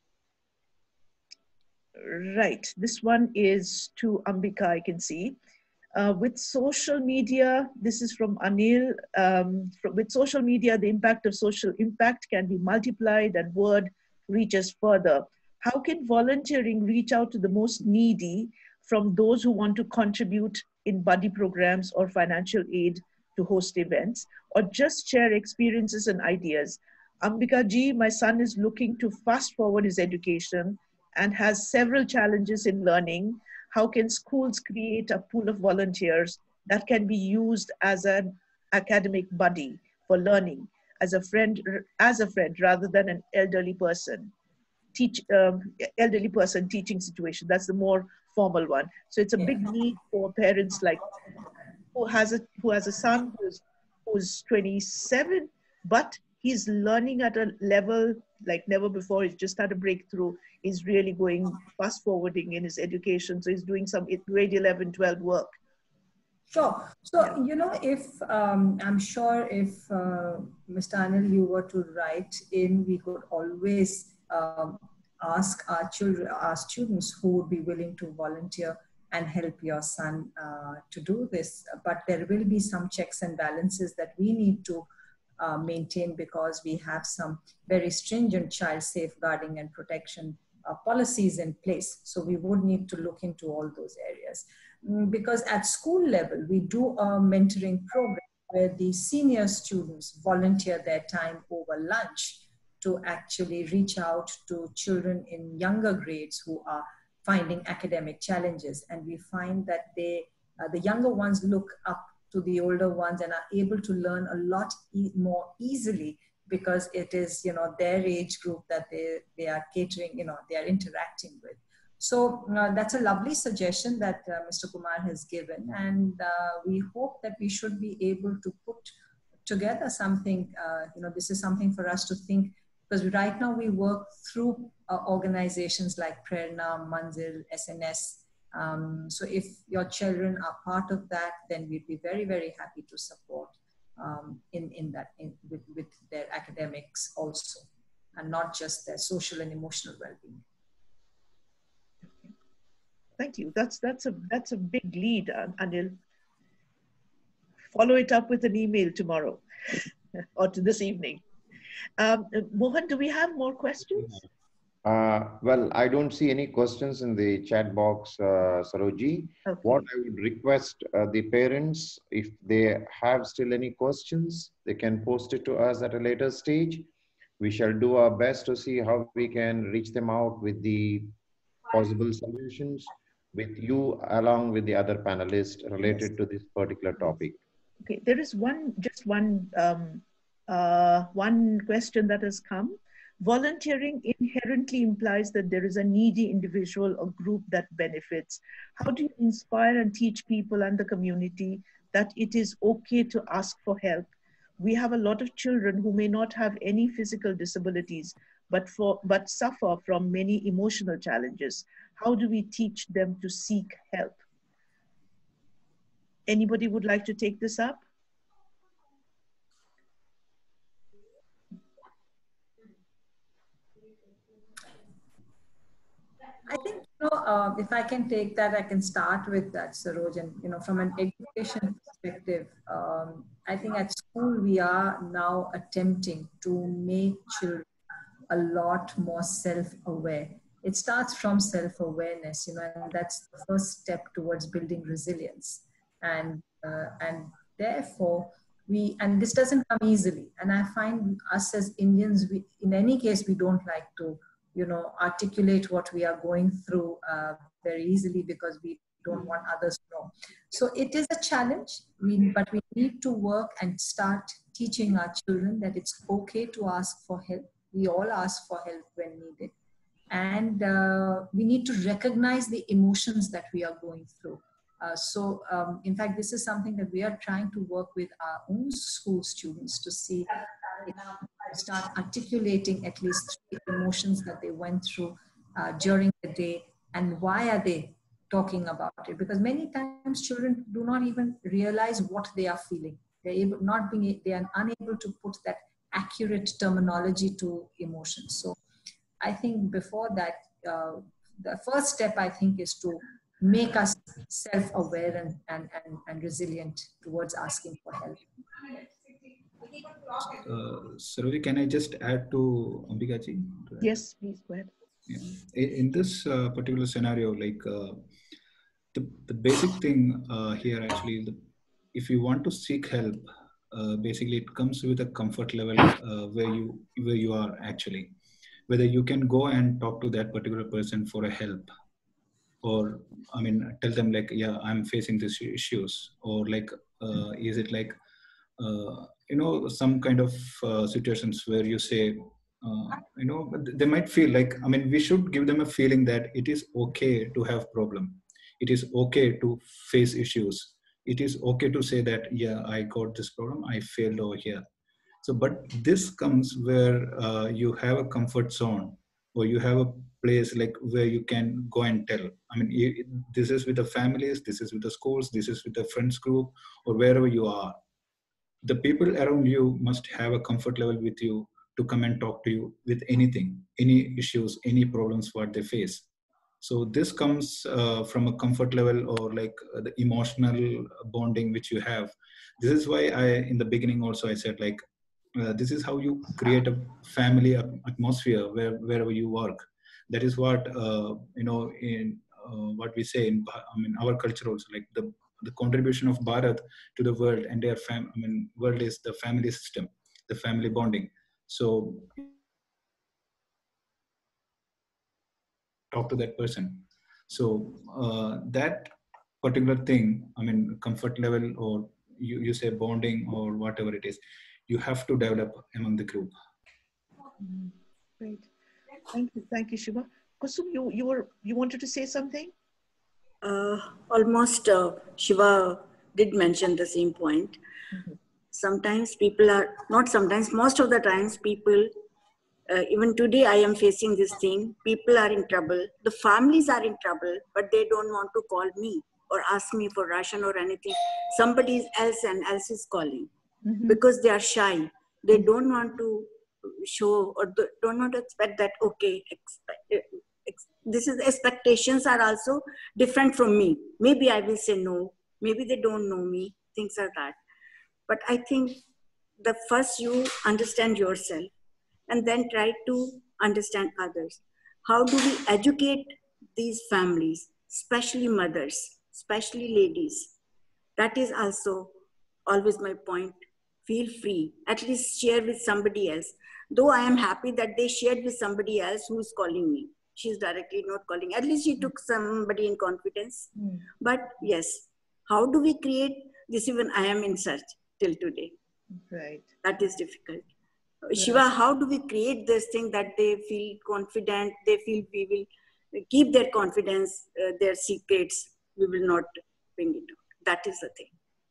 right, this one is to Ambika, I can see. Uh, with social media, this is from Anil, um, from, with social media, the impact of social impact can be multiplied and word reaches further. How can volunteering reach out to the most needy from those who want to contribute in buddy programs or financial aid to host events, or just share experiences and ideas? Ambika ji, my son is looking to fast forward his education and has several challenges in learning. How can schools create a pool of volunteers that can be used as an academic buddy for learning, as a friend, as a friend rather than an elderly person? Teach um, elderly person teaching situation. That's the more formal one. So it's a big need for parents like who has a who has a son who's who's twenty-seven, but he's learning at a level like never before. He's just had a breakthrough. He's really going fast forwarding in his education. So he's doing some grade eleven, twelve work. Sure. So, you know, if um, I'm sure if uh, Mister Anil, you were to write in, we could always um, ask our children, our students who would be willing to volunteer and help your son uh, to do this. But there will be some checks and balances that we need to uh, maintain, because we have some very stringent child safeguarding and protection uh, policies in place. So we would need to look into all those areas. Because at school level, we do a mentoring program where the senior students volunteer their time over lunch to actually reach out to children in younger grades who are finding academic challenges. And we find that they, uh, the younger ones look up to the older ones and are able to learn a lot e more easily because it is, you know, their age group that they, they are catering, you know, they are interacting with. So uh, that's a lovely suggestion that uh, Mister Kumar has given. And uh, we hope that we should be able to put together something, uh, you know, this is something for us to think, because right now we work through uh, organizations like Prerna, Manzil, S N S. Um, so if your children are part of that, then we'd be very, very happy to support um, in, in that, in, with, with their academics also, and not just their social and emotional well-being. Thank you. That's, that's, a, that's a big lead, uh, Anil. Follow it up with an email tomorrow or to this evening. Um, Mohan, do we have more questions? Uh, well, I don't see any questions in the chat box, uh, Saroji. Okay. What I would request uh, the parents, if they have still any questions, they can post it to us at a later stage. We shall do our best to see how we can reach them out with the possible solutions with you along with the other panelists related Yes. to this particular topic. Okay, there is one, just one, um, uh, one question that has come. Volunteering inherently implies that there is a needy individual or group that benefits. How do you inspire and teach people and the community that it is okay to ask for help? We have a lot of children who may not have any physical disabilities, but, for, but suffer from many emotional challenges. How do we teach them to seek help? Anybody would like to take this up? I think, you know, uh, if I can take that, I can start with that, Saroj. And, you know, from an education perspective, um, I think at school we are now attempting to make children a lot more self-aware. It starts from self-awareness, you know, and that's the first step towards building resilience. And, uh, and therefore, we, and this doesn't come easily. And I find us as Indians, we, in any case, we don't like to, you know, articulate what we are going through uh, very easily because we don't want others to know. So it is a challenge, we, but we need to work and start teaching our children that it's okay to ask for help. We all ask for help when needed. And uh, we need to recognize the emotions that we are going through. Uh, so, um, in fact, this is something that we are trying to work with our own school students to see, start articulating at least three emotions that they went through uh, during the day, and why are they talking about it? Because many times children do not even realize what they are feeling. They're able, not being, they are unable to put that accurate terminology to emotions. So I think before that, uh, the first step I think is to make us self-aware and, and, and, and resilient towards asking for help. Uh, Saroji, can I just add to Ambikaji? Yes, please go ahead. Yeah. In, in this uh, particular scenario, like uh, the, the basic thing uh, here actually, the, if you want to seek help, uh, basically it comes with a comfort level uh, where you where you are actually, whether you can go and talk to that particular person for a help, or I mean tell them like, yeah, I'm facing these issues, or like uh, is it like uh, you know some kind of uh, situations where you say uh, you know they might feel like, I mean we should give them a feeling that it is okay to have problem, it is okay to face issues, it is okay to say that yeah, I got this problem, I failed over here. So but this comes where uh, you have a comfort zone, or you have a place like where you can go and tell. I mean you, this is with the families, this is with the schools, this is with the friends group, or wherever you are. The people around you must have a comfort level with you to come and talk to you with anything, any issues, any problems what they face. So this comes uh, from a comfort level, or like uh, the emotional bonding which you have. This is why I, in the beginning also I said like, uh, this is how you create a family atmosphere where, wherever you work. That is what, uh, you know, in uh, what we say in, I mean, our culture also, like the the contribution of Bharat to the world and their fam I mean world is the family system, the family bonding. So talk to that person. So uh, that particular thing, I mean comfort level, or you, you say bonding or whatever it is, you have to develop among the group. Mm, great. Thank you. Thank you, Shiva. Kusum, you, you, were, you wanted to say something? Uh, almost uh, Shiva did mention the same point. Mm-hmm. Sometimes people are, not sometimes, most of the times people, uh, even today I am facing this thing, people are in trouble, the families are in trouble, but they don't want to call me or ask me for ration or anything. Somebody else and else is calling mm-hmm. because they are shy. They mm-hmm. don't want to show or don't want to expect that, okay, expect, ex, this is expectations are also different from me. Maybe I will say no, maybe they don't know me, things like that. But I think the first you understand yourself and then try to understand others. How do we educate these families, especially mothers, especially ladies? That is also always my point. Feel free, at least share with somebody else. Though I am happy that they shared with somebody else who is calling me. She's directly not calling. At least she took somebody in confidence. Mm. But yes, how do we create this? Even I am in search till today. Right. That is difficult. Right. Shiva, how do we create this thing that they feel confident, they feel we will keep their confidence, uh, their secrets, we will not bring it out. That is the thing.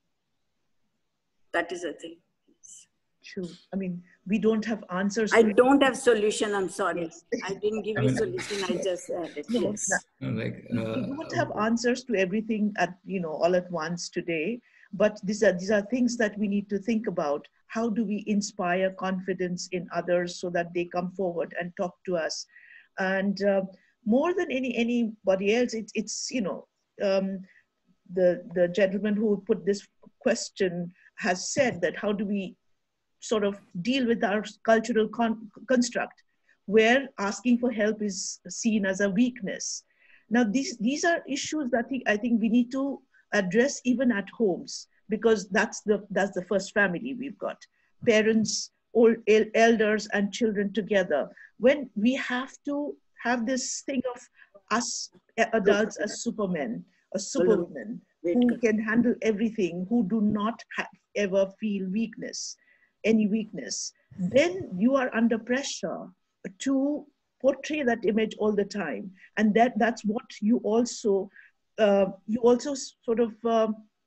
That is the thing. Yes. True. I mean, we don't have answers. I don't have solution. I'm sorry. Yes. I didn't give I you mean, solution. I just said it. No, yes. No, like, uh, we don't have answers to everything at, you know, all at once today. But these are, these are things that we need to think about. How do we inspire confidence in others so that they come forward and talk to us? And uh, more than any anybody else, it, it's, you know, um, the, the gentleman who put this question has said that how do we sort of deal with our cultural con construct where asking for help is seen as a weakness. Now, these, these are issues that I think we need to address even at homes, because that's the that's the first family we've got. Parents, old elders and children together. When we have to have this thing of us adults as supermen or superwomen who can handle everything, who do not have, ever feel weakness, any weakness, then you are under pressure to portray that image all the time. And that that's what you also Uh, you also sort of uh,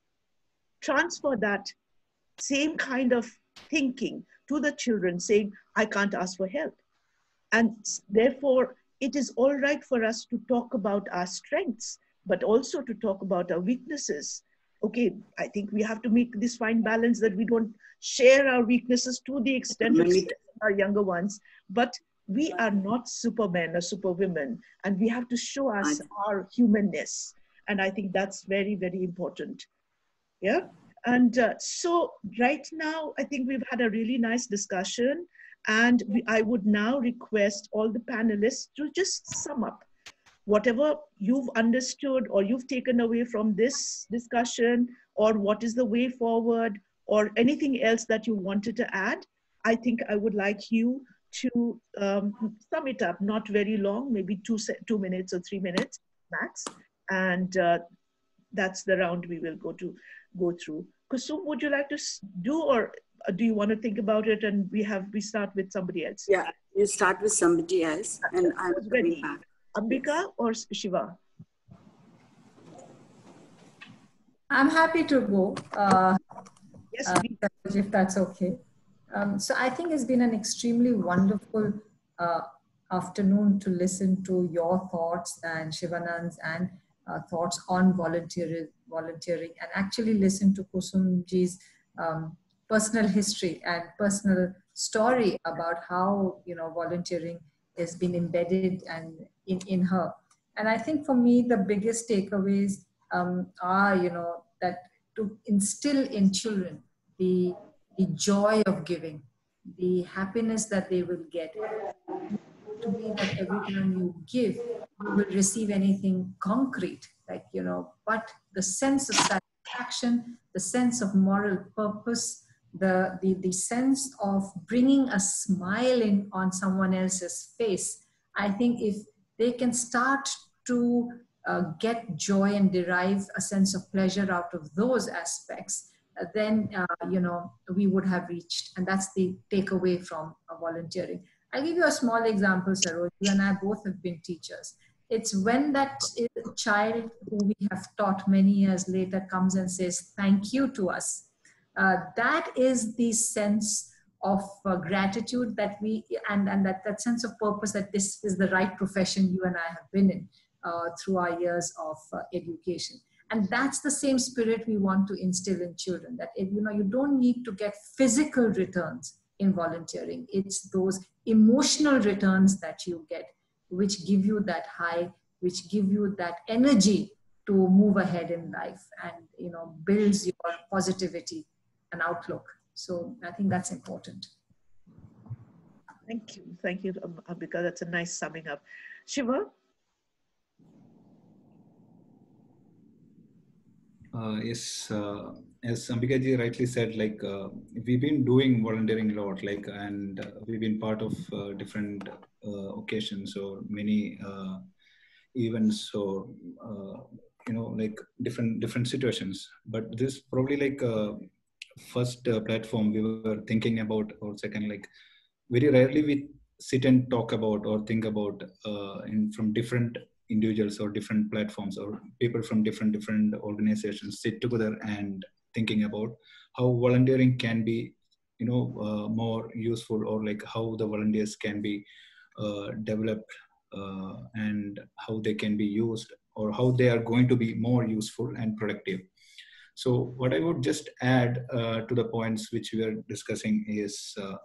transfer that same kind of thinking to the children, saying, I can't ask for help. And therefore, it is all right for us to talk about our strengths, but also to talk about our weaknesses. Okay, I think we have to make this fine balance that we don't share our weaknesses to the extent of our younger ones, but we are not supermen or superwomen, and we have to show us our humanness. And I think that's very, very important. Yeah. And uh, so right now, I think we've had a really nice discussion. And we, I would now request all the panelists to just sum up whatever you've understood or you've taken away from this discussion, or what is the way forward, or anything else that you wanted to add. I think I would like you to um, sum it up, not very long, maybe two, two minutes or three minutes max. And uh, that's the round we will go to go through. Kusum, would you like to do, or do you want to think about it and we have we start with somebody else? Yeah, you start with somebody else, and I'm ready. Ambika or Shiva? I'm happy to go. Uh, yes, uh, if that's okay. Um, so I think it's been an extremely wonderful uh, afternoon to listen to your thoughts and Shivanand's and Uh, thoughts on volunteering, volunteering, and actually listen to Kusumji's um, personal history and personal story about how, you know, volunteering has been embedded and in, in her. And I think for me, the biggest takeaways um, are, you know, that to instill in children the, the joy of giving, the happiness that they will get. To be that every time you give, you will receive anything concrete, like, you know, but the sense of satisfaction, the sense of moral purpose, the, the, the sense of bringing a smile in on someone else's face. I think if they can start to uh, get joy and derive a sense of pleasure out of those aspects, uh, then, uh, you know, we would have reached. And that's the takeaway from uh, volunteering. I'll give you a small example, Saroj. You and I both have been teachers. It's when that child who we have taught many years later comes and says thank you to us. Uh, that is the sense of uh, gratitude that we, and, and that, that sense of purpose that this is the right profession you and I have been in uh, through our years of uh, education. And that's the same spirit we want to instill in children, that if, you know, you don't need to get physical returns in volunteering. It's those emotional returns that you get, which give you that high, which give you that energy to move ahead in life, and, you know, builds your positivity and outlook. So I think that's important. Thank you. Thank you, Ambika. That's a nice summing up. Shiva? Uh, yes, uh, as Ambika ji rightly said, like uh, we've been doing volunteering a lot, like, and uh, we've been part of uh, different uh, occasions or many uh, events, or uh, you know, like different different situations. But this probably like uh, first uh, platform we were thinking about, or second, like very rarely we sit and talk about or think about uh, in from different individuals or different platforms, or people from different different organizations sit together and thinking about how volunteering can be, you know, uh, more useful, or like how the volunteers can be uh, developed uh, and how they can be used, or how they are going to be more useful and productive. So what I would just add uh, to the points which we are discussing is uh,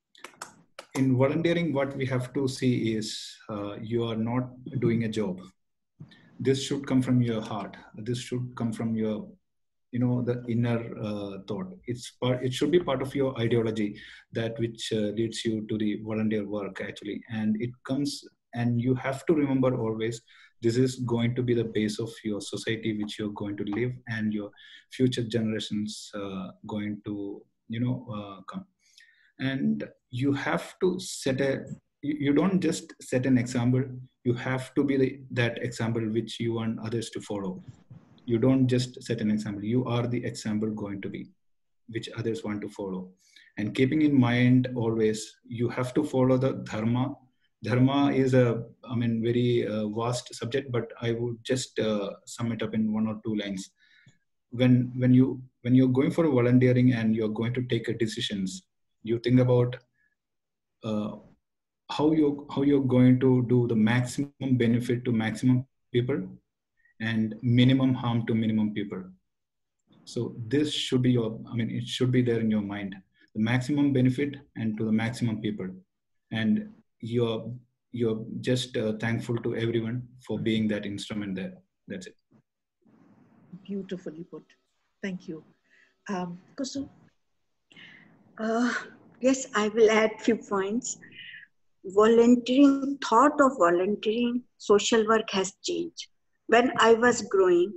in volunteering, what we have to see is uh, you are not doing a job. This should come from your heart. This should come from your, you know, the inner uh, thought. It's part, it should be part of your ideology, that which uh, leads you to the volunteer work actually. And it comes, and you have to remember always, this is going to be the base of your society which you're going to live, and your future generations uh, going to, you know, uh, come. And you have to set a, you, you don't just set an example, you have to be the, that example which you want others to follow. You don't just set an example, you are the example going to be, which others want to follow. And keeping in mind always, you have to follow the dharma. Dharma is a, I mean, very uh, vast subject, but I would just uh, sum it up in one or two lines. When, when, you, when you're going for volunteering and you're going to take a decisions, you think about uh, how you how you're going to do the maximum benefit to maximum people and minimum harm to minimum people. So this should be your, I mean, it should be there in your mind, the maximum benefit and to the maximum people. And you're you're just uh, thankful to everyone for being that instrument there. That's it. Beautifully put. Thank you. Um, Kusu? Uh, yes, I will add few points. Volunteering, thought of volunteering, social work has changed. When I was growing,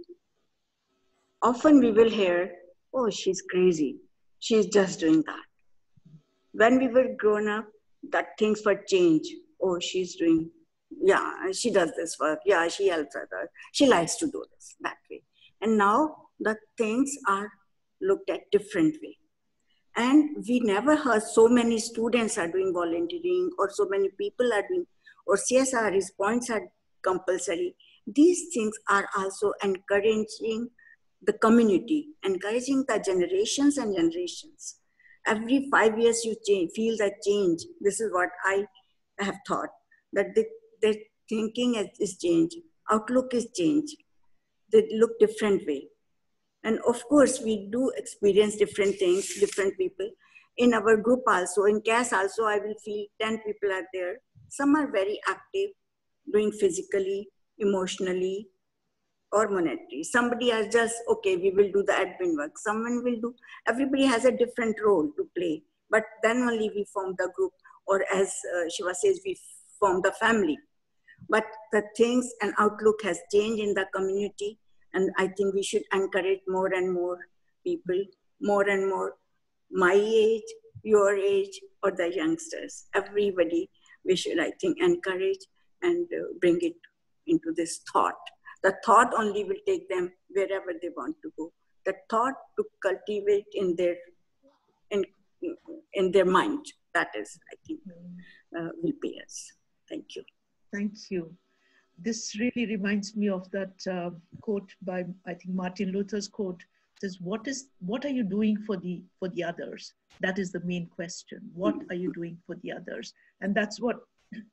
often we will hear, oh, she's crazy. She's just doing that. When we were grown up, that things were changed. Oh, she's doing, yeah, she does this work. Yeah, she helps others. She likes to do this that way. And now the things are looked at different way. And we never heard so many students are doing volunteering, or so many people are doing, or C S R is points are compulsory. These things are also encouraging the community, encouraging the generations and generations. Every five years you change, feel that change. This is what I have thought, that the, their thinking is, is changed, outlook is changed. They look different way. And of course, we do experience different things, different people. In our group also, in C A S also, I will feel ten people are there. Some are very active, doing physically, emotionally, or monetary. Somebody are just, okay, we will do the admin work. Someone will do, everybody has a different role to play. But then only we form the group, or as uh, Shiva says, we form the family. But the things and outlook has changed in the community. And I think we should encourage more and more people, more and more my age, your age, or the youngsters. Everybody, we should, I think, encourage and uh, bring it into this thought. The thought only will take them wherever they want to go. the thought to cultivate in their in, in their mind. That is, I think, uh, will pay us. Thank you. Thank you. This really reminds me of that uh, quote by, I think, Martin Luther's quote. It says, what is, what are you doing for the, for the others? That is the main question. What are you doing for the others? And that's what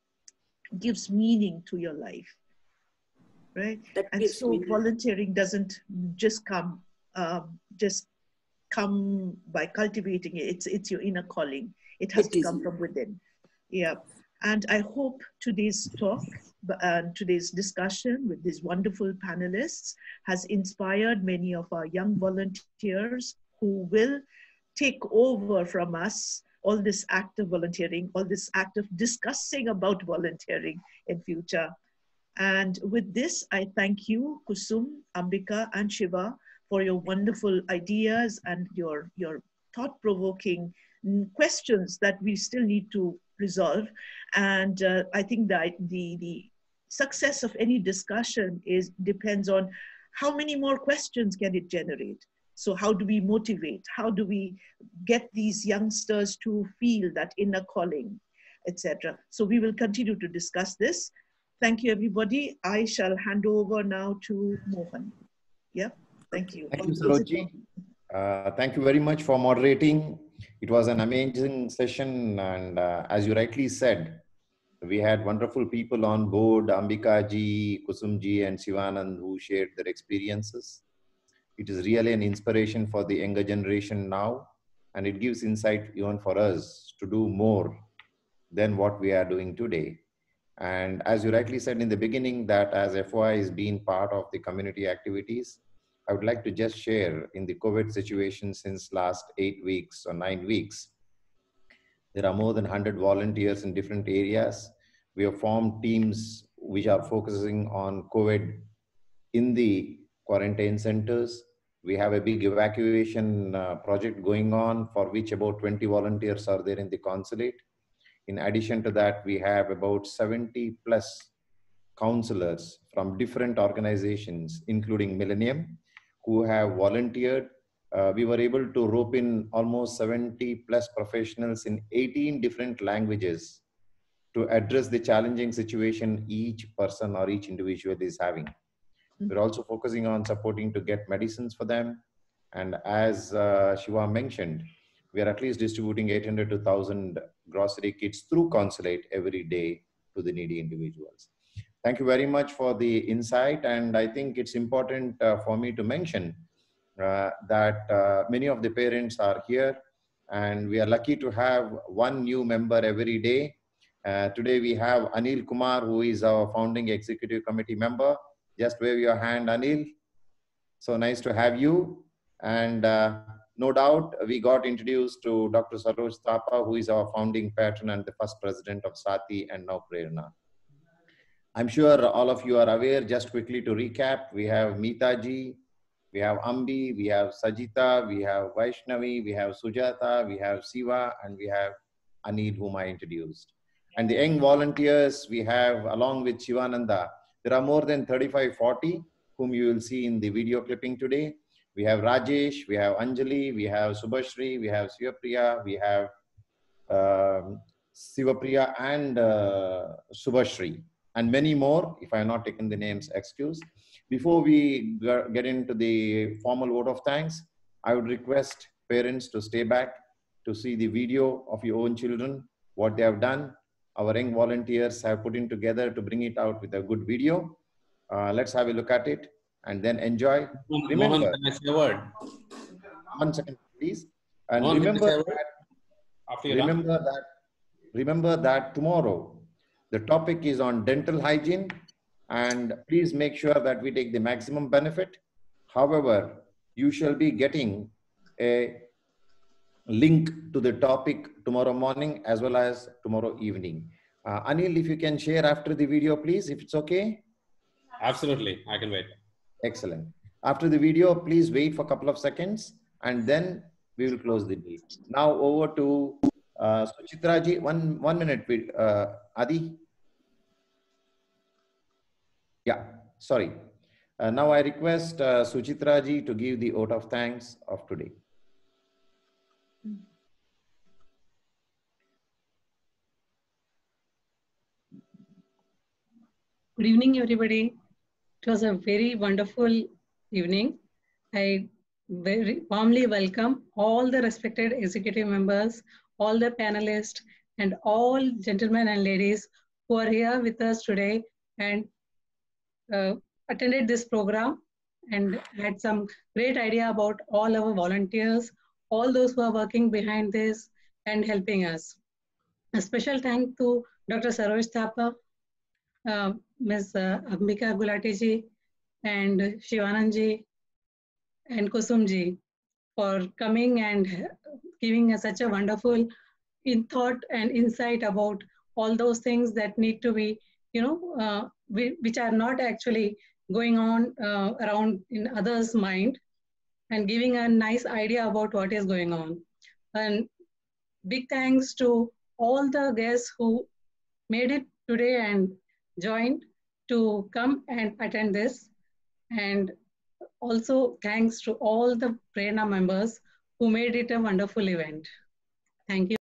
gives meaning to your life, right? That and gives so meaning. Volunteering doesn't just come, um, just come by cultivating it. It's, it's your inner calling. It has It to is. come from within. Yeah. And I hope today's talk and today's discussion with these wonderful panelists has inspired many of our young volunteers who will take over from us all this act of volunteering, all this act of discussing about volunteering in future. And with this, I thank you, Kusum, Ambika, and Shiva, for your wonderful ideas and your, your thought-provoking questions that we still need to resolve. And uh, I think that the, the success of any discussion is depends on how many more questions can it generate. So how do we motivate? How do we get these youngsters to feel that inner calling, et cetera? So we will continue to discuss this. Thank you, everybody. I shall hand over now to Mohan. Yeah, thank you. Thank you, Sarojji. Uh, thank you very much for moderating. It was an amazing session, and uh, as you rightly said, we had wonderful people on board, Ambika ji, Kusum ji, and Shivanand, who shared their experiences. It is really an inspiration for the younger generation now, and it gives insight even for us to do more than what we are doing today. And as you rightly said in the beginning, that as F O I has been part of the community activities, I would like to just share in the COVID situation since last eight weeks or nine weeks, there are more than one hundred volunteers in different areas. We have formed teams which are focusing on COVID in the quarantine centers. We have a big evacuation uh, project going on, for which about twenty volunteers are there in the consulate. In addition to that, we have about seventy plus counselors from different organizations, including Millennium, who have volunteered. Uh, we were able to rope in almost seventy plus professionals in eighteen different languages to address the challenging situation each person or each individual is having. We're also focusing on supporting to get medicines for them. And as uh, Shiva mentioned, we are at least distributing eight hundred to one thousand grocery kits through consulate every day to the needy individuals. Thank you very much for the insight. And I think it's important uh, for me to mention uh, that uh, many of the parents are here, and we are lucky to have one new member every day. Uh, today we have Anil Kumar, who is our founding executive committee member. Just wave your hand, Anil. So nice to have you. And uh, no doubt we got introduced to Doctor Saroj Thapa, who is our founding patron and the first president of Sati and now Prerna. I'm sure all of you are aware. Just quickly to recap, we have Meeta ji, we have Ambi, we have Sajita, we have Vaishnavi, we have Sujata, we have Siva, and we have Anil, whom I introduced. And the young volunteers we have, along with Shivananda, there are more than thirty-five, forty whom you will see in the video clipping today. We have Rajesh, we have Anjali, we have Subhashri, we have Sivapriya, we have um, Sivapriya and uh, Subhashri, and many more. If I have not taken the names, excuse. Before we get into the formal vote of thanks, I would request parents to stay back to see the video of your own children, what they have done. Our young volunteers have put in together to bring it out with a good video. Uh, let's have a look at it and then enjoy. Remember, Mohan, can I say a word? One second, please. And Mohan, remember can I say a word? that, After you're remember done. that, remember that tomorrow, the topic is on dental hygiene, and please make sure that we take the maximum benefit. However, you shall be getting a link to the topic tomorrow morning as well as tomorrow evening. Uh, Anil, if you can share after the video, please, if it's okay. Absolutely, I can wait. Excellent. After the video, please wait for a couple of seconds and then we will close the deal. Now over to uh, Suchitra ji. One, one minute, uh, Adi. Yeah, sorry. Uh, now I request uh, Suchitra ji to give the vote of thanks of today. Good evening, everybody. It was a very wonderful evening. I very warmly welcome all the respected executive members, all the panelists, and all gentlemen and ladies who are here with us today and uh, attended this program and had some great idea about all our volunteers, all those who are working behind this and helping us. A special thank to Doctor Saroj Thapa, uh, Miz Uh, Ambika Gulati ji, and Shivanand ji, and Kusum ji for coming and giving us such a wonderful in thought and insight about all those things that need to be, you know, uh, we, which are not actually going on uh, around in others' mind, and giving a nice idea about what is going on. And big thanks to all the guests who made it today and joined to come and attend this. And also thanks to all the Prerna members who made it a wonderful event. Thank you.